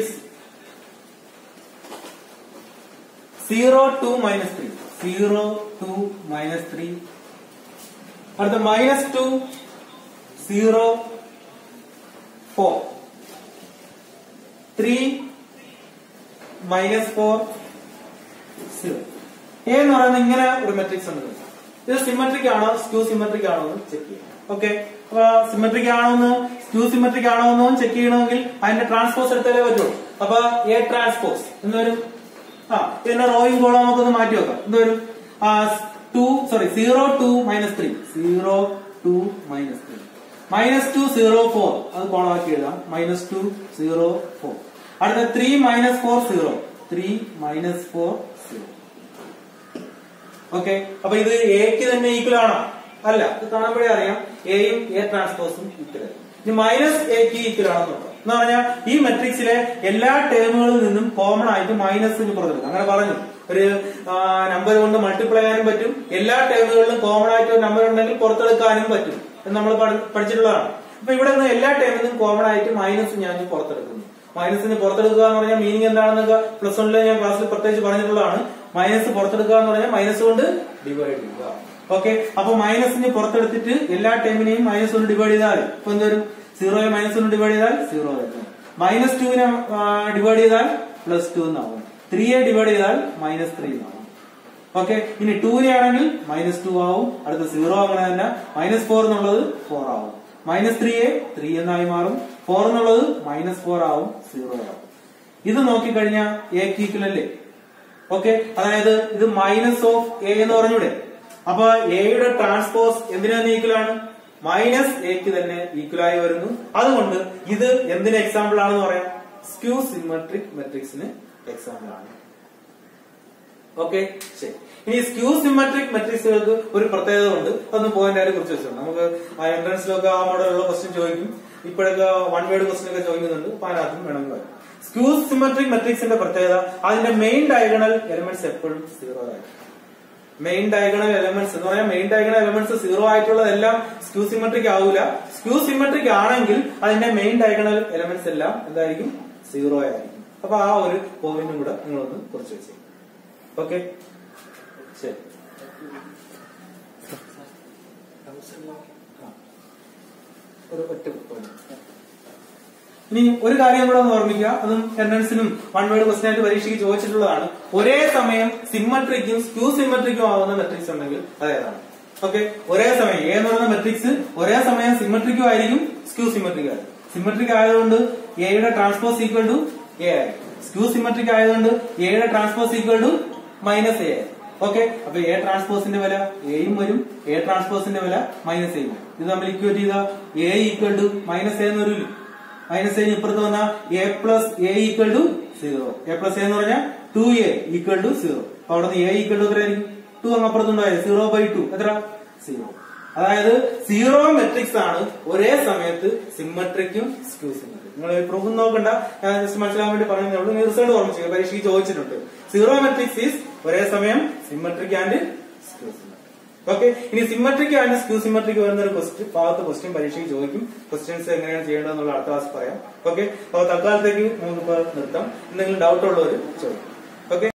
0 2 minus 3. 0 2 minus 3. അടുത്ത minus 2 0 4. 3 minus 4 0. A എന്ന് പറയുന്നത് ഇങ്ങനെ ഒരു മെട്രിക്സ് ഉണ്ട്. ഇത് സിമെട്രിക് ആണോ സ്ക്യൂ സിമെട്രിക് ആണോ എന്ന് ചെക്ക് ചെയ്യാം. ഓക്കെ, അപ്പൊ സിമെട്രിക് ആണോന്ന് സ്ക്യൂ സിമെട്രിക് ആണോന്ന് ചെക്ക് ചെയ്യണമെങ്കിൽ അതിന്റെ ട്രാൻസ്പോസ് എടുത്താലേ പറ്റുള്ളൂ. അപ്പൊ എ ട്രാൻസ്പോസ് എന്തോരും ഇതിന്റെ റോയും കോളം നമുക്കൊന്ന് മാറ്റി വെക്കാം. എന്തോരും 0 2 minus 3. 0 2 minus 3. -2 0 4 അത് കോളമാക്കി എഴുതാം. -2 0 4. അടുത്ത 3 minus 4 0. 3 minus 4 0. ഓക്കെ, അപ്പൊ ഇത് എക്ക് തന്നെ ഈക്വൽ ആണോ? അല്ല, ഇത് കാണുമ്പോഴേ അറിയാം എയും എ ട്രാൻസ്പോസും ഈക്വൽ ആയി. ഇനി മൈനസ് എക്ക് ഈക്വൽ ആണെന്ന് നോക്കാം. എന്ന് പറഞ്ഞാൽ ഈ മെട്രിക്സിലെ എല്ലാ ടേമുകളിൽ നിന്നും കോമൺ ആയിട്ട് മൈനസിന് പുറത്തെടുക്കാം. അങ്ങനെ പറഞ്ഞു, ഒരു നമ്പർ കൊണ്ട് മൾട്ടിപ്ലൈ ചെയ്യാനും പറ്റും, എല്ലാ ടേമുകളിലും കോമൺ ആയിട്ട് ഒരു നമ്പർ ഉണ്ടെങ്കിൽ പുറത്തെടുക്കാനും പറ്റും എന്ന് നമ്മൾ പഠിച്ചിട്ടുള്ളതാണ്. അപ്പൊ ഇവിടെ നിന്ന് എല്ലാ ടേമിൽ നിന്നും കോമൺ ആയിട്ട് മൈനസ് ഞാൻ പുറത്തെടുക്കുന്നു. മൈനസിന് പുറത്തെടുക്കുക എന്ന് പറഞ്ഞാൽ മീനിങ് എന്താണെന്നൊക്കെ പ്ലസ് വണ്ണില് ഞാൻ ക്ലാസ്സിൽ പ്രത്യേകിച്ച് പറഞ്ഞിട്ടുള്ളതാണ്. മൈനസ് പുറത്തെടുക്കുക എന്ന് പറഞ്ഞാൽ മൈനസ് കൊണ്ട് ഡിവൈഡ് ചെയ്യുക. ഓക്കെ, അപ്പൊ മൈനസിന് പുറത്തെടുത്തിട്ട് എല്ലാ ടേമിനെയും മൈനസ് കൊണ്ട് ഡിവൈഡ് ചെയ്താൽ ഇപ്പൊ എന്തോരും 0 മൈനസ് കൊണ്ട് ഡിവൈഡ് ചെയ്താൽ 0 ആയിരിക്കും. -2 ഡിവൈഡ് ചെയ്താൽ +2 എന്നാവും. 3 ഡിവൈഡ് ചെയ്താൽ -3 എന്നാവും. ഓക്കെ, ഇനി 2 ആണെങ്കിൽ -2 ആവും. അടുത്ത 0 അങ്ങനെ തന്നെ. -4 എന്നുള്ളത് 4 ആവും. -3 3 എന്നായി മാറും. 4 എന്നുള്ളത് -4 ആവും. 0 ആവും. ഇത് നോക്കിക്കഴിഞ്ഞാൽ എക്ക് ഈക്വൽ അല്ലേ? ഓക്കെ, അതായത് ഇത് മൈനസ് ഓഫ് എ എന്ന് പറഞ്ഞൂടെ? അപ്പൊ എയുടെ ട്രാൻസ്പോസ് എന്തിനു തന്നെ ഈക്വൽ ആണ്? മൈനസ് എക്ക് തന്നെ ഈക്വൽ ആയി വരുന്നു. അതുകൊണ്ട് ഇത് എന്തിന് എക്സാമ്പിൾ ആണെന്ന് പറയാം? സ്ക്യൂ സിമെട്രിക് മെട്രിക്സിന് എക്സാമ്പിൾ ആണ്. ഓക്കെ, ശരി. ഇനി സ്ക്യൂ സിമെട്രിക് മെട്രിക്സുകൾക്ക് ഒരു പ്രത്യേകത ഉണ്ട്. അതൊന്ന് പോയിന്റ് ആയിട്ട് കുറിച്ച് വെച്ചിട്ടുണ്ട്. നമുക്ക് എൻട്രൻസിലൊക്കെ ആ മോഡലുള്ള ക്വസ്റ്റ്യൻ ചോദിക്കും. ഇപ്പോഴൊക്കെ വൺ വേർഡ് ക്വസ്റ്റ്യൻ ഒക്കെ ചോദിക്കുന്നുണ്ട്. അപ്പൊ അതിനകത്തും വേണമെങ്കിൽ വരും. സ്ക്യൂ സിമെട്രിക് മെട്രിക്സിന്റെ പ്രത്യേകത അതിന്റെ മെയിൻ ഡയഗണൽ എലമെന്റ്സ് എപ്പോഴും 0 ആയിരിക്കും. മെയിൻ ഡയഗണൽ എലമെന്റ്സ് എന്ന് പറഞ്ഞാൽ മെയിൻ ഡയഗണൽ എലമെന്റ്സ് 0 ആയിട്ടുള്ളതെല്ലാം സ്ക്യൂ സിമെട്രിക് ആവൂല. സ്ക്യൂ സിമെട്രിക് ആണെങ്കിൽ അതിന്റെ മെയിൻ ഡയഗണൽ എലമെന്റ്സ് എല്ലാം എന്തായിരിക്കും? 0 ആയിരിക്കും. അപ്പൊ ആ ഒരു പോയിന്റും കൂടെ നിങ്ങളൊന്ന് കുറിച്ച് വെച്ചേ. ഓക്കെ, ശരി. ഒരു ഒറ്റ ഇനി ഒരു കാര്യം കൂടെ ഒന്ന് ഓർമ്മിക്കുക. അതും എൻട്രൻസിനും വൺ വേർഡ് ക്വസ്റ്റ്യൻ ആയിട്ട് പരീക്ഷയ്ക്ക് ചോദിച്ചിട്ടുള്ളതാണ്. ഒരേ സമയം സിമെട്രിക്കും സ്ക്യൂ സിമെട്രിക്കും ആവുന്ന മെട്രിക്സ് ഉണ്ടെങ്കിൽ അതേതാണ്? ഓക്കെ, ഒരേ സമയം എ എന്ന് പറയുന്ന മെട്രിക്സ് ഒരേ സമയം സിമെട്രിക്കും ആയിരിക്കും സ്ക്യൂ സിമെട്രിക് ആയിരിക്കും. സിമെട്രിക് ആയതുകൊണ്ട് എയുടെ ട്രാൻസ്പോസ് ഈക്വൽ ടു എ ആയിരിക്കും. സ്ക്യൂ സിമെട്രിക് ആയതുകൊണ്ട് എയുടെ ട്രാൻസ്പോസ് ഈക്വൽ ടു -a ആയിരിക്കും. ഓക്കെ, അപ്പൊ എ ട്രാൻസ്പോസിന്റെ വില എയും വരും, എ ട്രാൻസ്പോസിന്റെ വില മൈനസ് എയും വരും. ഇത് നമ്മൾ ഇക്വേറ്റ് ചെയ്ത A equal to minus A എന്ന് വരില്ല. മൈനസ് എ ഇപ്പുറത്ത് വന്ന A plus A equal to 0. A plus A എന്ന് പറഞ്ഞാൽ 2a ഈക്വൽ ടു 0. അപ്പൊ അവിടെ നിന്ന് എ ഈക്വൽ ടു എത്രയായിരിക്കും? 2 അങ്ങ് അപ്പുറത്തുണ്ടായത് 0/2 എത്ര? 0. അതായത് സീറോ മെട്രിക്സ് ആണ് ഒരേ സമയത്ത് സിമ്മട്രിക്കും സ്ക്യൂ സിമ്മട്രിക്കും. നിങ്ങൾ പ്രൂഫ് നോക്കണ്ട, ഞാൻ ജസ്റ്റ് മനസ്സിലാൻ വേണ്ടി പറയുന്നേ ഉള്ളൂ. റിസൾട്ട് ഓർമ്മിച്ചു, പരീക്ഷയ്ക്ക് ചോദിച്ചിട്ടുണ്ട്. സീറോ മെട്രിക്സ് ഈസ് ഒരേ സമയം symmetric and skew symmetric. Okay, ഇനി സിമ്മട്രിക് ആൻഡ് സ്ക്യൂ സിമ്മട്രിക് വരുന്ന ഒരു ക്വസ്റ്റ്യൻ പരീക്ഷയ്ക്ക് ചോദിക്കും. ക്വസ്റ്റ്യൻസ് എങ്ങനെയാണ് ചെയ്യേണ്ടതെന്നുള്ള അടുത്ത ക്ലാസ് പറയാം. ഓക്കെ, അപ്പൊ തൽക്കാലത്തേക്ക് നമുക്കിപ്പോ നിർത്താം. എന്തെങ്കിലും ഡൗട്ട് ഉള്ളവർ ചോദിക്കും. ഓക്കെ.